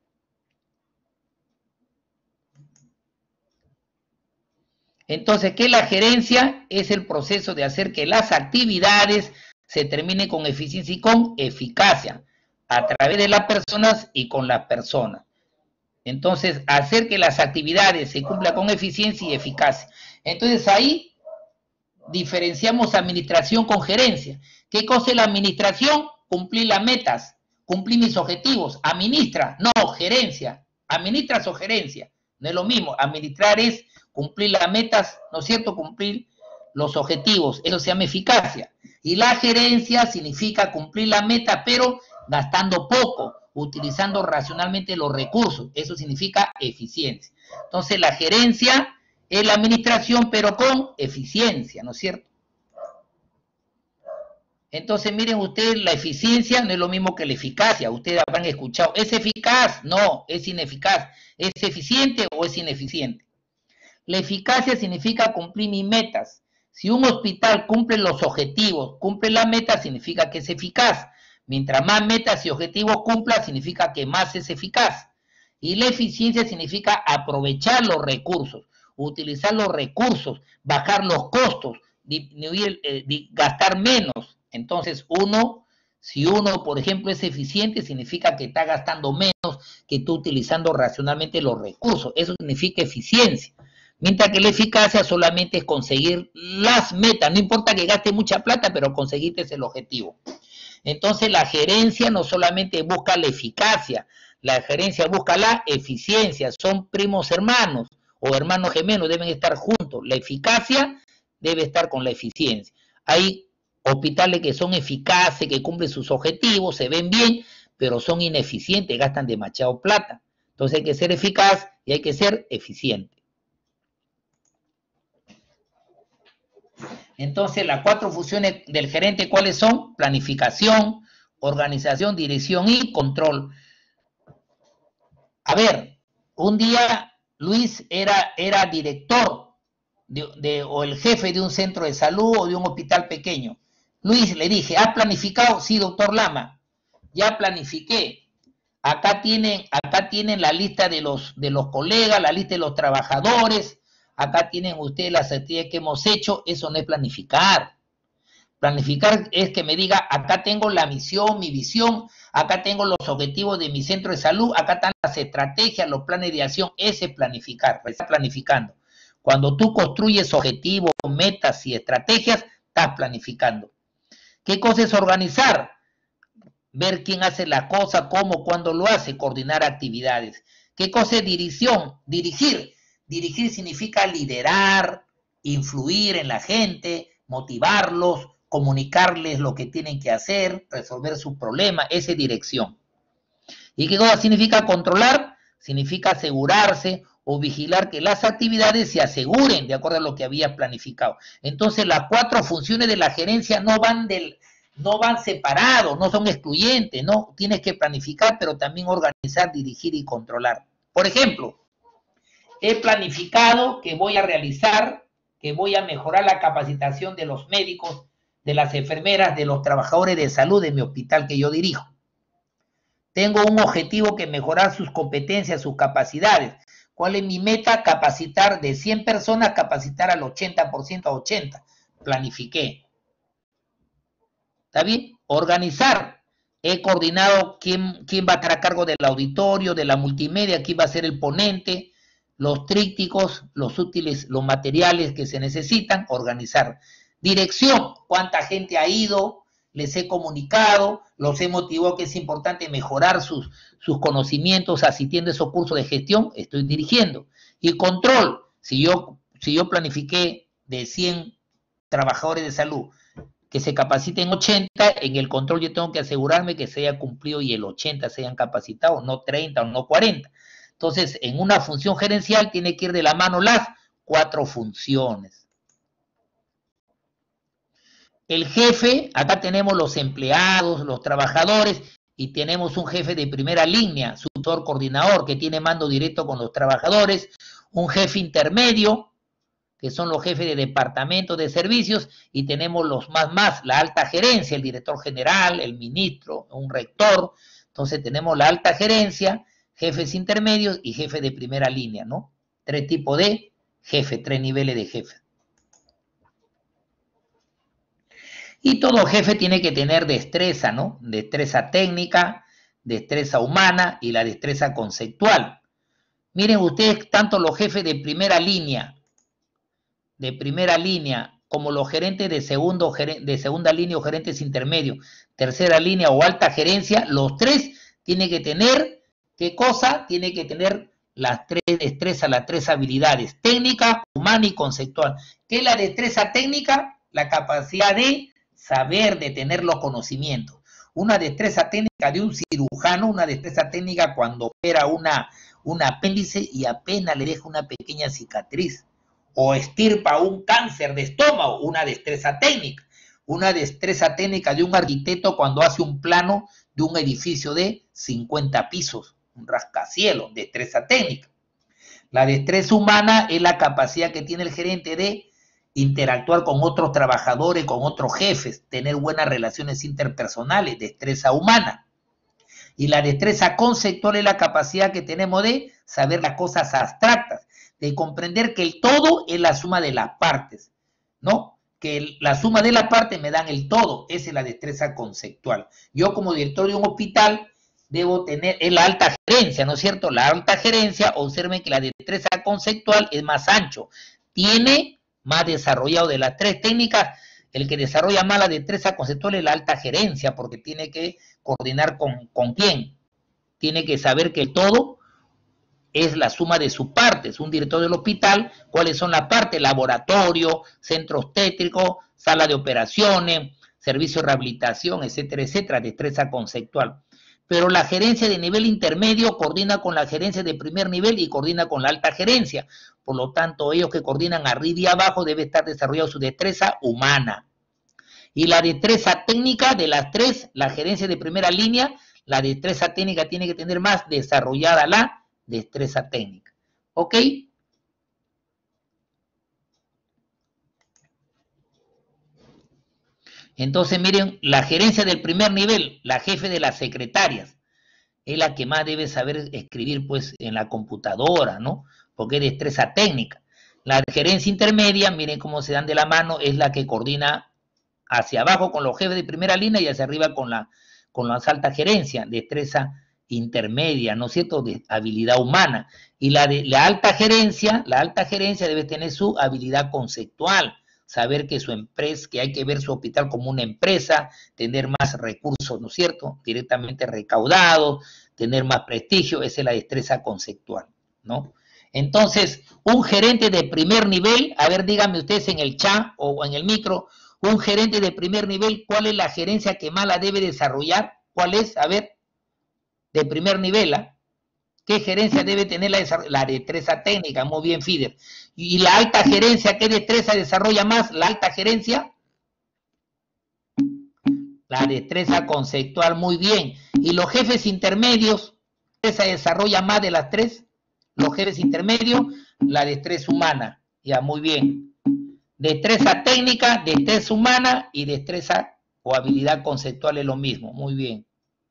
Entonces, ¿qué es la gerencia? Es el proceso de hacer que las actividades se terminen con eficiencia y con eficacia, a través de las personas y con las personas. Entonces, hacer que las actividades se cumplan con eficiencia y eficacia. Entonces, ahí diferenciamos administración con gerencia. ¿Qué cosa es la administración? Cumplir las metas, cumplir mis objetivos. Administra, no, gerencia. Administras o gerencia. No es lo mismo. Administrar es cumplir las metas, ¿no es cierto? Cumplir los objetivos. Eso se llama eficacia. Y la gerencia significa cumplir la meta, pero gastando poco, utilizando racionalmente los recursos. Eso significa eficiencia. Entonces, la gerencia es la administración, pero con eficiencia, ¿no es cierto? Entonces, miren ustedes, la eficiencia no es lo mismo que la eficacia. Ustedes habrán escuchado, ¿es eficaz? No, es ineficaz. ¿Es eficiente o es ineficiente? La eficacia significa cumplir mis metas. Si un hospital cumple los objetivos, cumple la meta, significa que es eficaz. Mientras más metas y objetivos cumpla, significa que más es eficaz. Y la eficiencia significa aprovechar los recursos, utilizar los recursos, bajar los costos, disminuir, eh, gastar menos. Entonces, uno, si uno, por ejemplo, es eficiente, significa que está gastando menos, que está utilizando racionalmente los recursos. Eso significa eficiencia. Mientras que la eficacia solamente es conseguir las metas. No importa que gaste mucha plata, pero conseguiste el objetivo. Entonces, la gerencia no solamente busca la eficacia, la gerencia busca la eficiencia. Son primos hermanos o hermanos gemelos, deben estar juntos. La eficacia debe estar con la eficiencia. Hay hospitales que son eficaces, que cumplen sus objetivos, se ven bien, pero son ineficientes, gastan demasiado plata. Entonces hay que ser eficaz y hay que ser eficiente. Entonces, las cuatro funciones del gerente, ¿cuáles son? Planificación, organización, dirección y control. A ver, un día Luis era, era director de, de, o el jefe de un centro de salud o de un hospital pequeño. Luis, le dije, ¿has planificado? Sí, doctor Lama, ya planifiqué. Acá tienen, acá tienen la lista de los, de los colegas, la lista de los trabajadores. Acá tienen ustedes las actividades que hemos hecho. Eso no es planificar. Planificar es que me diga, acá tengo la misión, mi visión, acá tengo los objetivos de mi centro de salud, acá están las estrategias, los planes de acción. Ese es planificar, está planificando. Cuando tú construyes objetivos, metas y estrategias, estás planificando. ¿Qué cosa es organizar? Ver quién hace la cosa, cómo, cuándo lo hace, coordinar actividades. ¿Qué cosa es dirección? Dirigir. Dirigir significa liderar, influir en la gente, motivarlos, comunicarles lo que tienen que hacer, resolver sus problemas. Esa es dirección. ¿Y qué cosa significa controlar? Significa asegurarse o vigilar que las actividades se aseguren de acuerdo a lo que había planificado. Entonces, las cuatro funciones de la gerencia no van del, no van separados, no son excluyentes, no, tienes que planificar, pero también organizar, dirigir y controlar. Por ejemplo, he planificado que voy a realizar, que voy a mejorar la capacitación de los médicos, de las enfermeras, de los trabajadores de salud de mi hospital que yo dirijo. Tengo un objetivo que mejorar sus competencias, sus capacidades. ¿Cuál es mi meta? Capacitar de cien personas, capacitar al ochenta por ciento a ochenta. Planifiqué. ¿Está bien? Organizar. He coordinado quién, quién va a estar a cargo del auditorio, de la multimedia, quién va a ser el ponente, los trípticos, los útiles, los materiales que se necesitan, organizar. Dirección, cuánta gente ha ido, les he comunicado, los he motivado que es importante mejorar sus, sus conocimientos asistiendo a esos cursos de gestión, estoy dirigiendo. Y control, si yo, si yo planifiqué de cien trabajadores de salud que se capaciten ochenta, en el control yo tengo que asegurarme que se haya cumplido y el ochenta se hayan capacitado, no treinta o no cuarenta. Entonces, en una función gerencial tiene que ir de la mano las cuatro funciones. El jefe, acá tenemos los empleados, los trabajadores, y tenemos un jefe de primera línea, tutor coordinador, que tiene mando directo con los trabajadores, un jefe intermedio, que son los jefes de departamento de servicios, y tenemos los más más, la alta gerencia, el director general, el ministro, un rector. Entonces tenemos la alta gerencia, jefes intermedios y jefe de primera línea, ¿no? Tres tipos de jefe, tres niveles de jefe. Y todo jefe tiene que tener destreza, ¿no? Destreza técnica, destreza humana y la destreza conceptual. Miren ustedes, tanto los jefes de primera línea, de primera línea, como los gerentes de, segundo, de segunda línea o gerentes intermedios, tercera línea o alta gerencia, los tres tienen que tener, ¿qué cosa? Tienen que tener las tres destrezas, las tres habilidades, técnica, humana y conceptual. ¿Qué es la destreza técnica? La capacidad de saber, de tener los conocimientos. Una destreza técnica de un cirujano, una destreza técnica cuando opera una, un apéndice y apenas le deja una pequeña cicatriz. O extirpa un cáncer de estómago, una destreza técnica. Una destreza técnica de un arquitecto cuando hace un plano de un edificio de cincuenta pisos, un rascacielos, destreza técnica. La destreza humana es la capacidad que tiene el gerente de interactuar con otros trabajadores, con otros jefes, tener buenas relaciones interpersonales, destreza humana. Y la destreza conceptual es la capacidad que tenemos de saber las cosas abstractas, de comprender que el todo es la suma de las partes, ¿no? Que la suma de las partes me dan el todo, esa es la destreza conceptual. Yo como director de un hospital debo tener, es la alta gerencia, ¿no es cierto? La alta gerencia, observen que la destreza conceptual es más ancho, tiene más desarrollado de las tres técnicas, el que desarrolla más la destreza conceptual es la alta gerencia, porque tiene que coordinar con, ¿con quién? Tiene que saber que el todo es la suma de sus partes. Un director del hospital, ¿cuáles son las partes? Laboratorio, centro obstétrico, sala de operaciones, servicio de rehabilitación, etcétera, etcétera, destreza conceptual. Pero la gerencia de nivel intermedio coordina con la gerencia de primer nivel y coordina con la alta gerencia. Por lo tanto, ellos que coordinan arriba y abajo debe estar desarrollado su destreza humana. Y la destreza técnica de las tres, la gerencia de primera línea, la destreza técnica tiene que tener más desarrollada la destreza técnica. ¿Ok? Entonces, miren, la gerencia del primer nivel, la jefe de las secretarias, es la que más debe saber escribir, pues, en la computadora, ¿no? Porque es destreza técnica. La gerencia intermedia, miren cómo se dan de la mano, es la que coordina hacia abajo con los jefes de primera línea y hacia arriba con la, con la alta gerencia, destreza intermedia, ¿no es cierto?, de habilidad humana. Y la de la alta gerencia, la alta gerencia debe tener su habilidad conceptual, saber que su empresa, que hay que ver su hospital como una empresa, tener más recursos, ¿no es cierto?, directamente recaudados, tener más prestigio, esa es la destreza conceptual, ¿no? Entonces, un gerente de primer nivel, a ver, díganme ustedes en el chat o en el micro, un gerente de primer nivel, ¿cuál es la gerencia que más la debe desarrollar? ¿Cuál es? A ver, de primer nivel, ¿eh? ¿Qué gerencia debe tener la, la destreza técnica? Muy bien, Fider. ¿Y la alta gerencia, qué destreza desarrolla más? ¿La alta gerencia? La destreza conceptual, muy bien. ¿Y los jefes intermedios, qué destreza desarrolla más de las tres? los jefes intermedios, la destreza humana. Ya, muy bien. Destreza técnica, destreza humana y destreza o habilidad conceptual es lo mismo. Muy bien.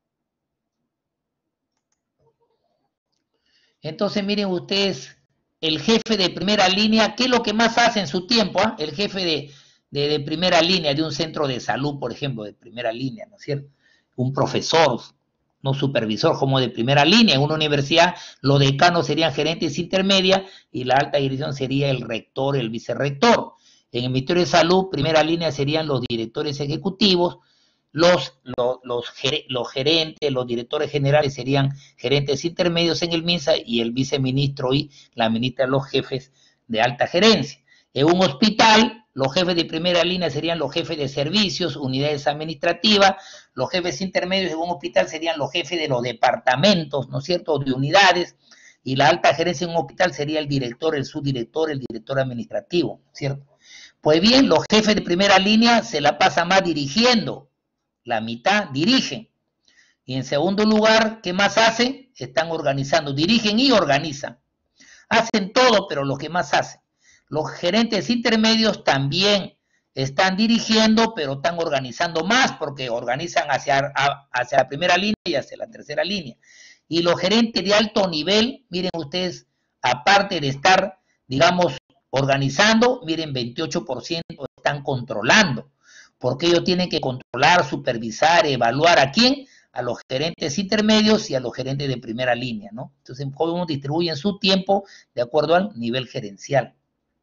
Entonces, miren ustedes, el jefe de primera línea, ¿qué es lo que más hace en su tiempo? ¿Ah? El jefe de, de, de primera línea de un centro de salud, por ejemplo, de primera línea, ¿no es cierto? Un profesor, no supervisor, como de primera línea. En una universidad, los decanos serían gerentes intermedias y la alta dirección sería el rector, el vicerrector. En el Ministerio de Salud, primera línea serían los directores ejecutivos, los, los, los, los gerentes, los directores generales serían gerentes intermedios en el MINSA y el viceministro y la ministra los jefes de alta gerencia. En un hospital, los jefes de primera línea serían los jefes de servicios, unidades administrativas, los jefes intermedios en un hospital serían los jefes de los departamentos, ¿no es cierto?, de unidades, y la alta gerencia en un hospital sería el director, el subdirector, el director administrativo, ¿no es cierto? Pues bien, los jefes de primera línea se la pasan más dirigiendo, la mitad dirigen. Y en segundo lugar, ¿qué más hacen? Están organizando, dirigen y organizan. Hacen todo, pero lo que más hacen. Los gerentes intermedios también están dirigiendo, pero están organizando más, porque organizan hacia, hacia la primera línea y hacia la tercera línea. Y los gerentes de alto nivel, miren ustedes, aparte de estar, digamos, organizando, miren, veintiocho por ciento están controlando, porque ellos tienen que controlar, supervisar, evaluar a quién, a los gerentes intermedios y a los gerentes de primera línea, ¿no? Entonces, cómo distribuyen su tiempo de acuerdo al nivel gerencial.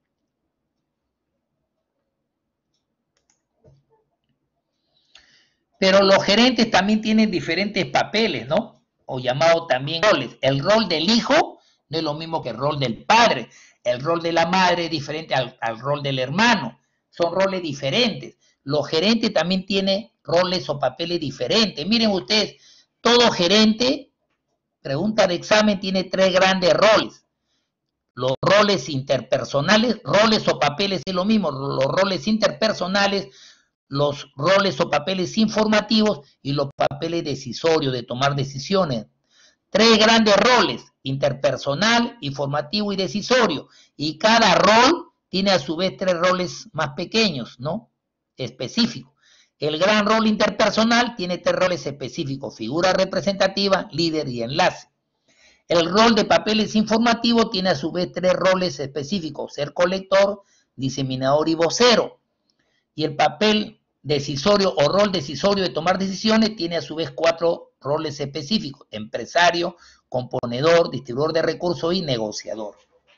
Pero los gerentes también tienen diferentes papeles, ¿no? O llamado también roles. El rol del hijo no es lo mismo que el rol del padre. El rol de la madre es diferente al, al rol del hermano. Son roles diferentes. Los gerentes también tienen roles o papeles diferentes. Miren ustedes, todo gerente, pregunta de examen, tiene tres grandes roles. Los roles interpersonales, roles o papeles es lo mismo. Los roles interpersonales, los roles o papeles informativos y los papeles decisorios de tomar decisiones. Tres grandes roles, interpersonal, informativo y decisorio. Y cada rol tiene a su vez tres roles más pequeños, ¿no? Específicos. El gran rol interpersonal tiene tres roles específicos, figura representativa, líder y enlace. El rol de papeles informativos tiene a su vez tres roles específicos, ser colector, diseminador y vocero. Y el papel decisorio o rol decisorio de tomar decisiones tiene a su vez cuatro roles específicos, empresario, componedor, distribuidor de recursos y negociador.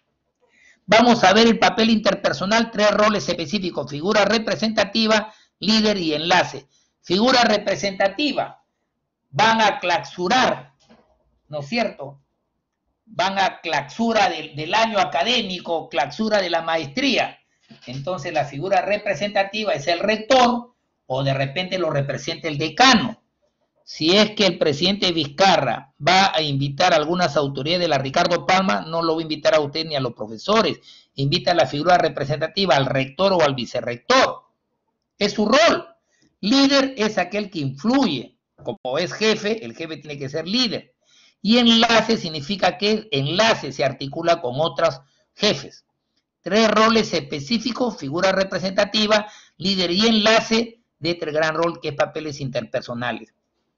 Vamos a ver el papel interpersonal, tres roles específicos, figura representativa, líder y enlace. Figura representativa, van a clausurar, ¿no es cierto? Van a clausura del, del año académico, clausura de la maestría. Entonces la figura representativa es el rector o de repente lo representa el decano. Si es que el presidente Vizcarra va a invitar a algunas autoridades de la Ricardo Palma, no lo va a invitar a usted ni a los profesores. Invita a la figura representativa al rector o al vicerrector. Es su rol. Líder es aquel que influye. Como es jefe, el jefe tiene que ser líder. Y enlace significa que el enlace se articula con otros jefes. Tres roles específicos, figura representativa, líder y enlace, de este gran rol que es papeles interpersonales.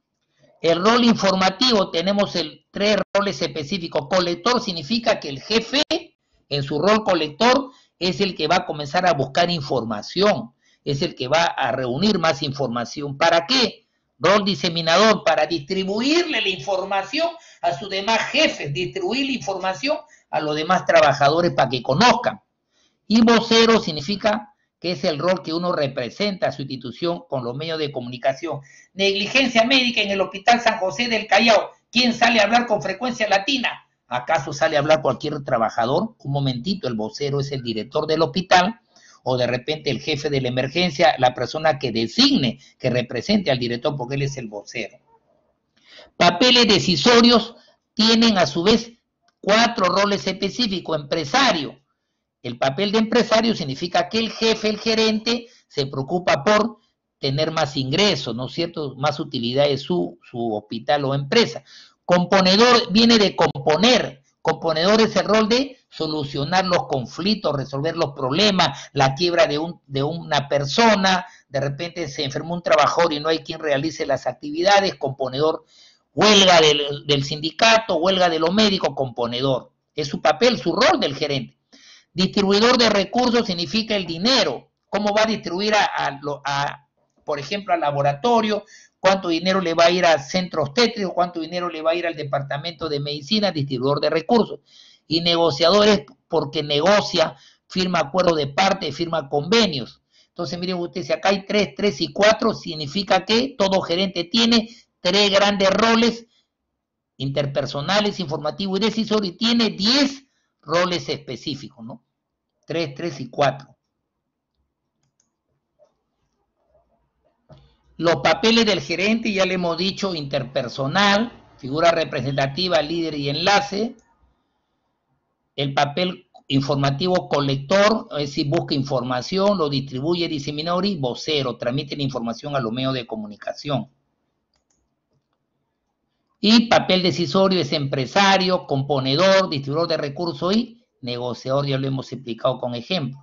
El rol informativo, tenemos el tres roles específicos. Colector significa que el jefe, en su rol colector, es el que va a comenzar a buscar información, es el que va a reunir más información. ¿Para qué? Rol diseminador, para distribuirle la información a sus demás jefes, distribuir la información a los demás trabajadores para que conozcan. Y vocero significa que es el rol que uno representa a su institución con los medios de comunicación. Negligencia médica en el Hospital San José del Callao. ¿Quién sale a hablar con frecuencia latina? ¿Acaso sale a hablar cualquier trabajador? Un momentito, el vocero es el director del hospital, o de repente el jefe de la emergencia, la persona que designe, que represente al director, porque él es el vocero. Papeles decisorios tienen a su vez cuatro roles específicos. Empresario. El papel de empresario significa que el jefe, el gerente, se preocupa por tener más ingresos, ¿no es cierto? Más utilidad de su, su hospital o empresa. Componedor viene de componer. Componedor es el rol de solucionar los conflictos, resolver los problemas, la quiebra de, un, de una persona, de repente se enfermó un trabajador y no hay quien realice las actividades, componedor, huelga del, del sindicato, huelga de los médicos, componedor. Es su papel, su rol del gerente. Distribuidor de recursos significa el dinero. ¿Cómo va a distribuir a, a, a por ejemplo, al laboratorio? ¿Cuánto dinero le va a ir al centro obstétrico? ¿Cuánto dinero le va a ir al departamento de medicina? Distribuidor de recursos. Y negociadores porque negocia, firma acuerdos de parte, firma convenios. Entonces, miren ustedes, si acá hay tres, tres y cuatro, significa que todo gerente tiene tres grandes roles interpersonales, informativo y decisor, y tiene diez roles específicos, ¿no? tres, tres y cuatro. Los papeles del gerente, ya le hemos dicho, interpersonal, figura representativa, líder y enlace. El papel informativo colector, es decir, busca información, lo distribuye, disemina, y vocero, transmite la información a los medios de comunicación. Y papel decisorio es empresario, componedor, distribuidor de recursos y negociador, ya lo hemos explicado con ejemplos.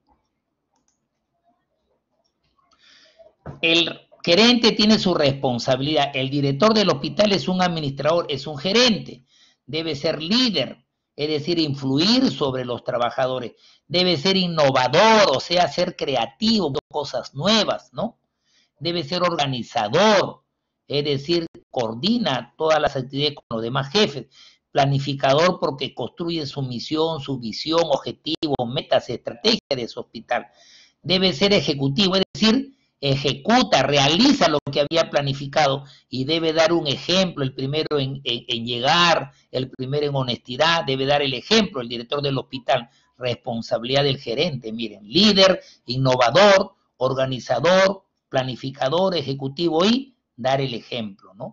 El gerente tiene su responsabilidad. El director del hospital es un administrador, es un gerente. Debe ser líder, es decir, influir sobre los trabajadores. Debe ser innovador, o sea, ser creativo, cosas nuevas, ¿no? Debe ser organizador, es decir, coordina todas las actividades con los demás jefes. Planificador porque construye su misión, su visión, objetivos, metas, estrategias de su hospital. Debe ser ejecutivo, es decir, ejecuta, realiza lo que había planificado y debe dar un ejemplo, el primero en, en, en llegar, el primero en honestidad, debe dar el ejemplo, el director del hospital, responsabilidad del gerente, miren, líder, innovador, organizador, planificador, ejecutivo y dar el ejemplo, ¿no?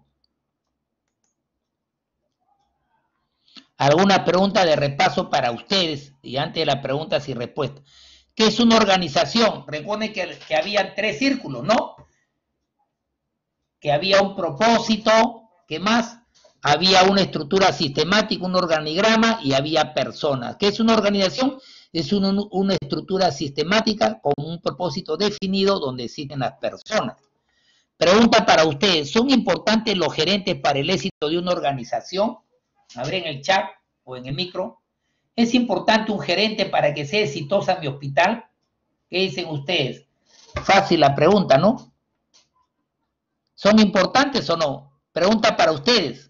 ¿Alguna pregunta de repaso para ustedes? Y antes de las preguntas y respuestas. ¿Qué es una organización? Recuerden que, que había tres círculos, ¿no? Que había un propósito, ¿qué más? Había una estructura sistemática, un organigrama y había personas. ¿Qué es una organización? Es una, una estructura sistemática con un propósito definido donde existen las personas. Pregunta para ustedes, ¿son importantes los gerentes para el éxito de una organización? A ver en el chat o en el micro. ¿Es importante un gerente para que sea exitosa mi hospital? ¿Qué dicen ustedes? Fácil la pregunta, ¿no? ¿Son importantes o no? Pregunta para ustedes.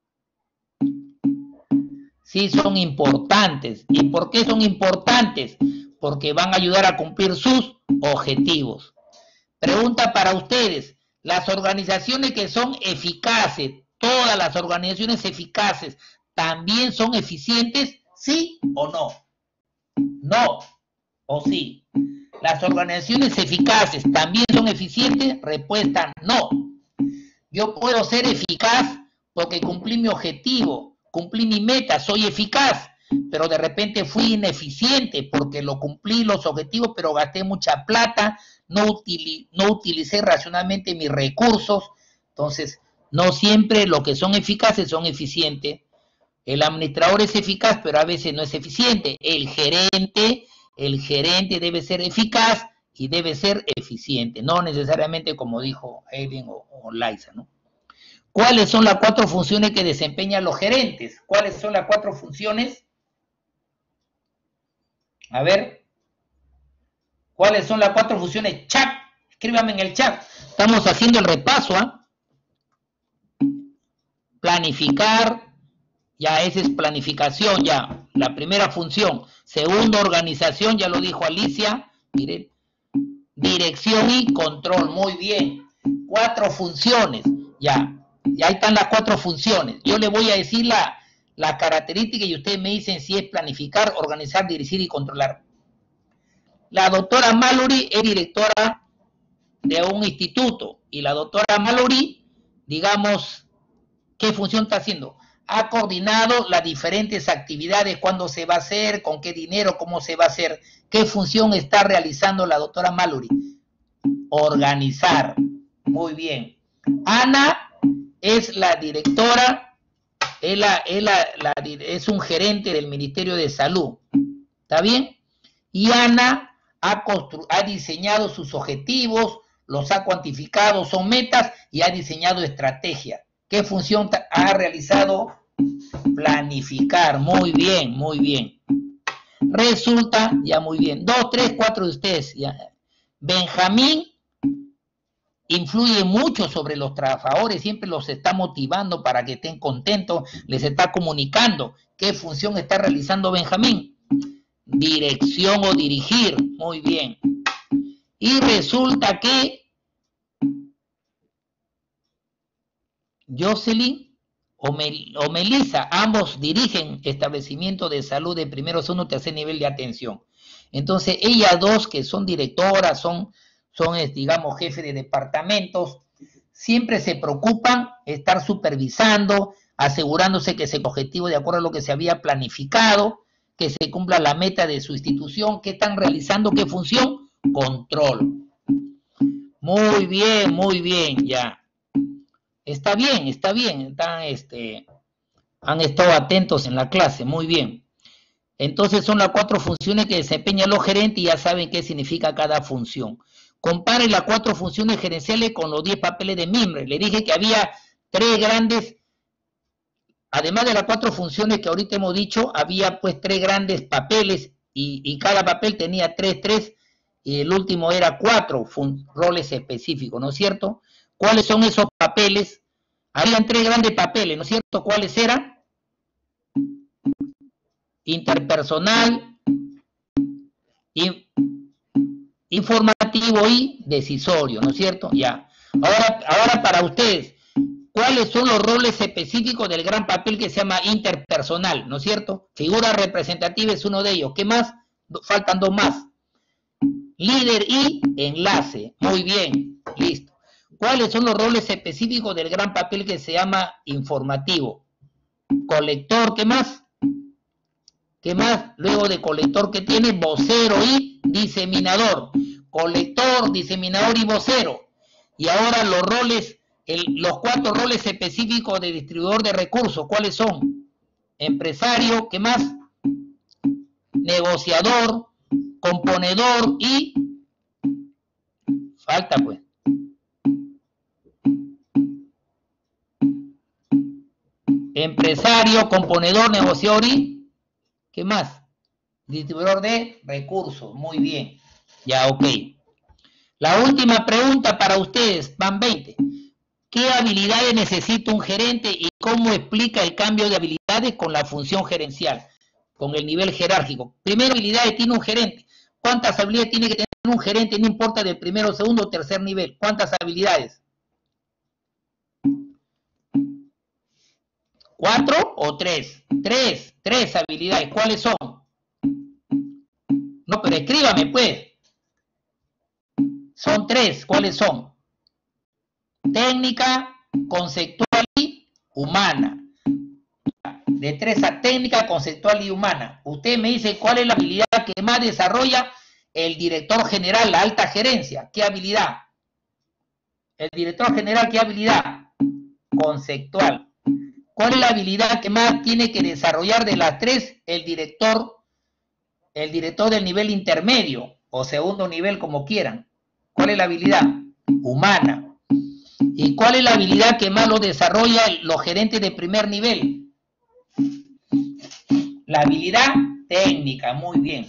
Sí, son importantes. ¿Y por qué son importantes? Porque van a ayudar a cumplir sus objetivos. Pregunta para ustedes. Las organizaciones que son eficaces, todas las organizaciones eficaces, ¿también son eficientes? ¿Sí o no? No o sí. ¿Las organizaciones eficaces también son eficientes? Respuesta, no. Yo puedo ser eficaz porque cumplí mi objetivo, cumplí mi meta, soy eficaz, pero de repente fui ineficiente porque lo cumplí los objetivos, pero gasté mucha plata, no, utili- no utilicé racionalmente mis recursos. Entonces, no siempre los que son eficaces son eficientes. El administrador es eficaz, pero a veces no es eficiente. El gerente, el gerente debe ser eficaz y debe ser eficiente, no necesariamente como dijo Edwin o, o Liza, ¿no? ¿Cuáles son las cuatro funciones que desempeñan los gerentes? ¿Cuáles son las cuatro funciones? A ver. ¿Cuáles son las cuatro funciones? Chat, escríbame en el chat. Estamos haciendo el repaso, ¿ah? ¿eh? Planificar. Ya, esa es planificación, ya, la primera función. Segunda, organización, ya lo dijo Alicia. Miren, dirección y control, muy bien. Cuatro funciones, ya, ya ahí están las cuatro funciones. Yo le voy a decir la, la característica y ustedes me dicen si es planificar, organizar, dirigir y controlar. La doctora Mallory es directora de un instituto y la doctora Mallory, digamos, ¿qué función está haciendo? Ha coordinado las diferentes actividades, cuándo se va a hacer, con qué dinero, cómo se va a hacer, qué función está realizando la doctora Mallory. Organizar. Muy bien. Ana es la directora, es, la, es, la, la, es un gerente del Ministerio de Salud. ¿Está bien? Y Ana ha, constru ha diseñado sus objetivos, los ha cuantificado, son metas y ha diseñado estrategias. ¿Qué función ha realizado? Planificar. Muy bien, muy bien. Resulta, ya muy bien, dos, tres, cuatro de ustedes. Ya. Benjamín influye mucho sobre los trabajadores, siempre los está motivando para que estén contentos, les está comunicando qué función está realizando Benjamín. Dirección o dirigir, muy bien. Y resulta que Jocelyn o, Mel o Melissa, ambos dirigen establecimientos de salud de primero, segundo, tercer nivel de atención. Entonces, ellas dos que son directoras, son, son digamos, jefes de departamentos, siempre se preocupan estar supervisando, asegurándose que ese objetivo de acuerdo a lo que se había planificado, que se cumpla la meta de su institución, ¿qué están realizando? ¿Qué función? Control. Muy bien, muy bien, ya. Está bien, está bien, están, este, han estado atentos en la clase, muy bien. Entonces son las cuatro funciones que desempeñan los gerentes y ya saben qué significa cada función. Compare las cuatro funciones gerenciales con los diez papeles de Mimre. Le dije que había tres grandes, además de las cuatro funciones que ahorita hemos dicho, había pues tres grandes papeles y, y cada papel tenía tres, tres, y el último era cuatro roles específicos, ¿no es cierto? ¿Cuáles son esos papeles? Habían tres grandes papeles, ¿no es cierto? ¿Cuáles eran? Interpersonal, in, informativo y decisorio, ¿no es cierto? Ya. Ahora, ahora para ustedes, ¿cuáles son los roles específicos del gran papel que se llama interpersonal, ¿no es cierto? Figura representativa es uno de ellos. ¿Qué más? Faltan dos más. Líder y enlace. Muy bien, listo. ¿Cuáles son los roles específicos del gran papel que se llama informativo? Colector, ¿qué más? ¿Qué más? Luego de colector, ¿qué tiene? Vocero y diseminador. Colector, diseminador y vocero. Y ahora los roles, el, los cuatro roles específicos de distribuidor de recursos, ¿cuáles son? Empresario, ¿qué más? Negociador, componedor y... Falta pues. Empresario, componedor, negociador y... ¿Qué más? Distribuidor de recursos. Muy bien. Ya, ok. La última pregunta para ustedes. Van veinte. ¿Qué habilidades necesita un gerente y cómo explica el cambio de habilidades con la función gerencial? Con el nivel jerárquico. Primero, habilidades tiene un gerente. ¿Cuántas habilidades tiene que tener un gerente? No importa del primero, segundo o tercer nivel. ¿Cuántas habilidades? ¿Cuatro o tres? Tres, tres habilidades. ¿Cuáles son? No, pero escríbame, pues. Son tres. ¿Cuáles son? Técnica, conceptual y humana. De tres a técnica, conceptual y humana. Usted me dice cuál es la habilidad que más desarrolla el director general, la alta gerencia. ¿Qué habilidad? El director general, ¿qué habilidad? Conceptual. ¿Cuál es la habilidad que más tiene que desarrollar de las tres? El director, el director del nivel intermedio o segundo nivel, como quieran. ¿Cuál es la habilidad? Humana. ¿Y cuál es la habilidad que más lo desarrolla los gerentes de primer nivel? La habilidad técnica. Muy bien.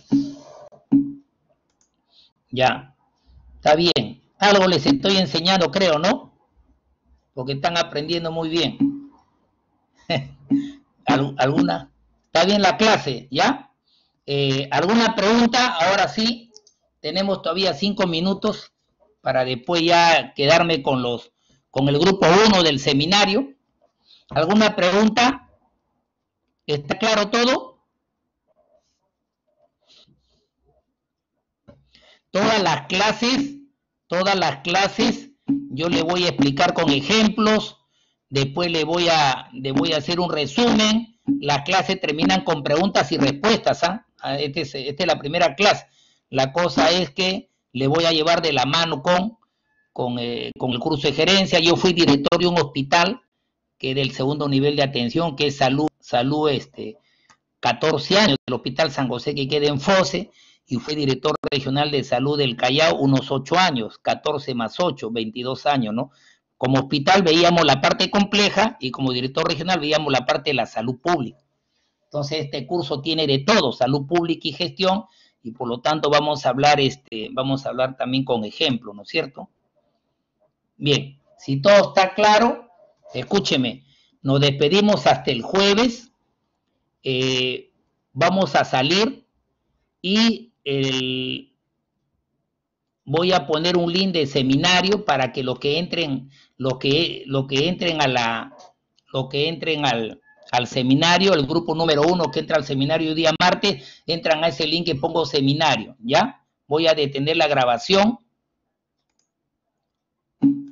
Ya. Está bien. Algo les estoy enseñando, creo, ¿no? Porque están aprendiendo muy bien. ¿Alguna? ¿Está bien la clase? ¿Ya? Eh, ¿Alguna pregunta? Ahora sí, tenemos todavía cinco minutos para después ya quedarme con los, con el grupo uno del seminario. ¿Alguna pregunta? ¿Está claro todo? Todas las clases, todas las clases, yo le voy a explicar con ejemplos. Después le voy a, le voy a hacer un resumen. Las clases terminan con preguntas y respuestas. ¿ah? Esta es, este es la primera clase. La cosa es que le voy a llevar de la mano con, con, eh, con el curso de gerencia. Yo fui director de un hospital que del segundo nivel de atención, que es salud, salud este, catorce años, del Hospital San José que queda en Fose, y fue director regional de salud del Callao unos ocho años, catorce más ocho, veintidós años, ¿no? Como hospital veíamos la parte compleja y como director regional veíamos la parte de la salud pública. Entonces este curso tiene de todo, salud pública y gestión, y por lo tanto vamos a hablar, este, vamos a hablar también con ejemplos, ¿no es cierto? Bien, si todo está claro, escúcheme, nos despedimos hasta el jueves, eh, vamos a salir y el, voy a poner un link de seminario para que los que entren, los que, los que entren a la, los que entren al, al seminario, el grupo número uno que entra al seminario el día martes, entran a ese link que pongo seminario, ¿ya? Voy a detener la grabación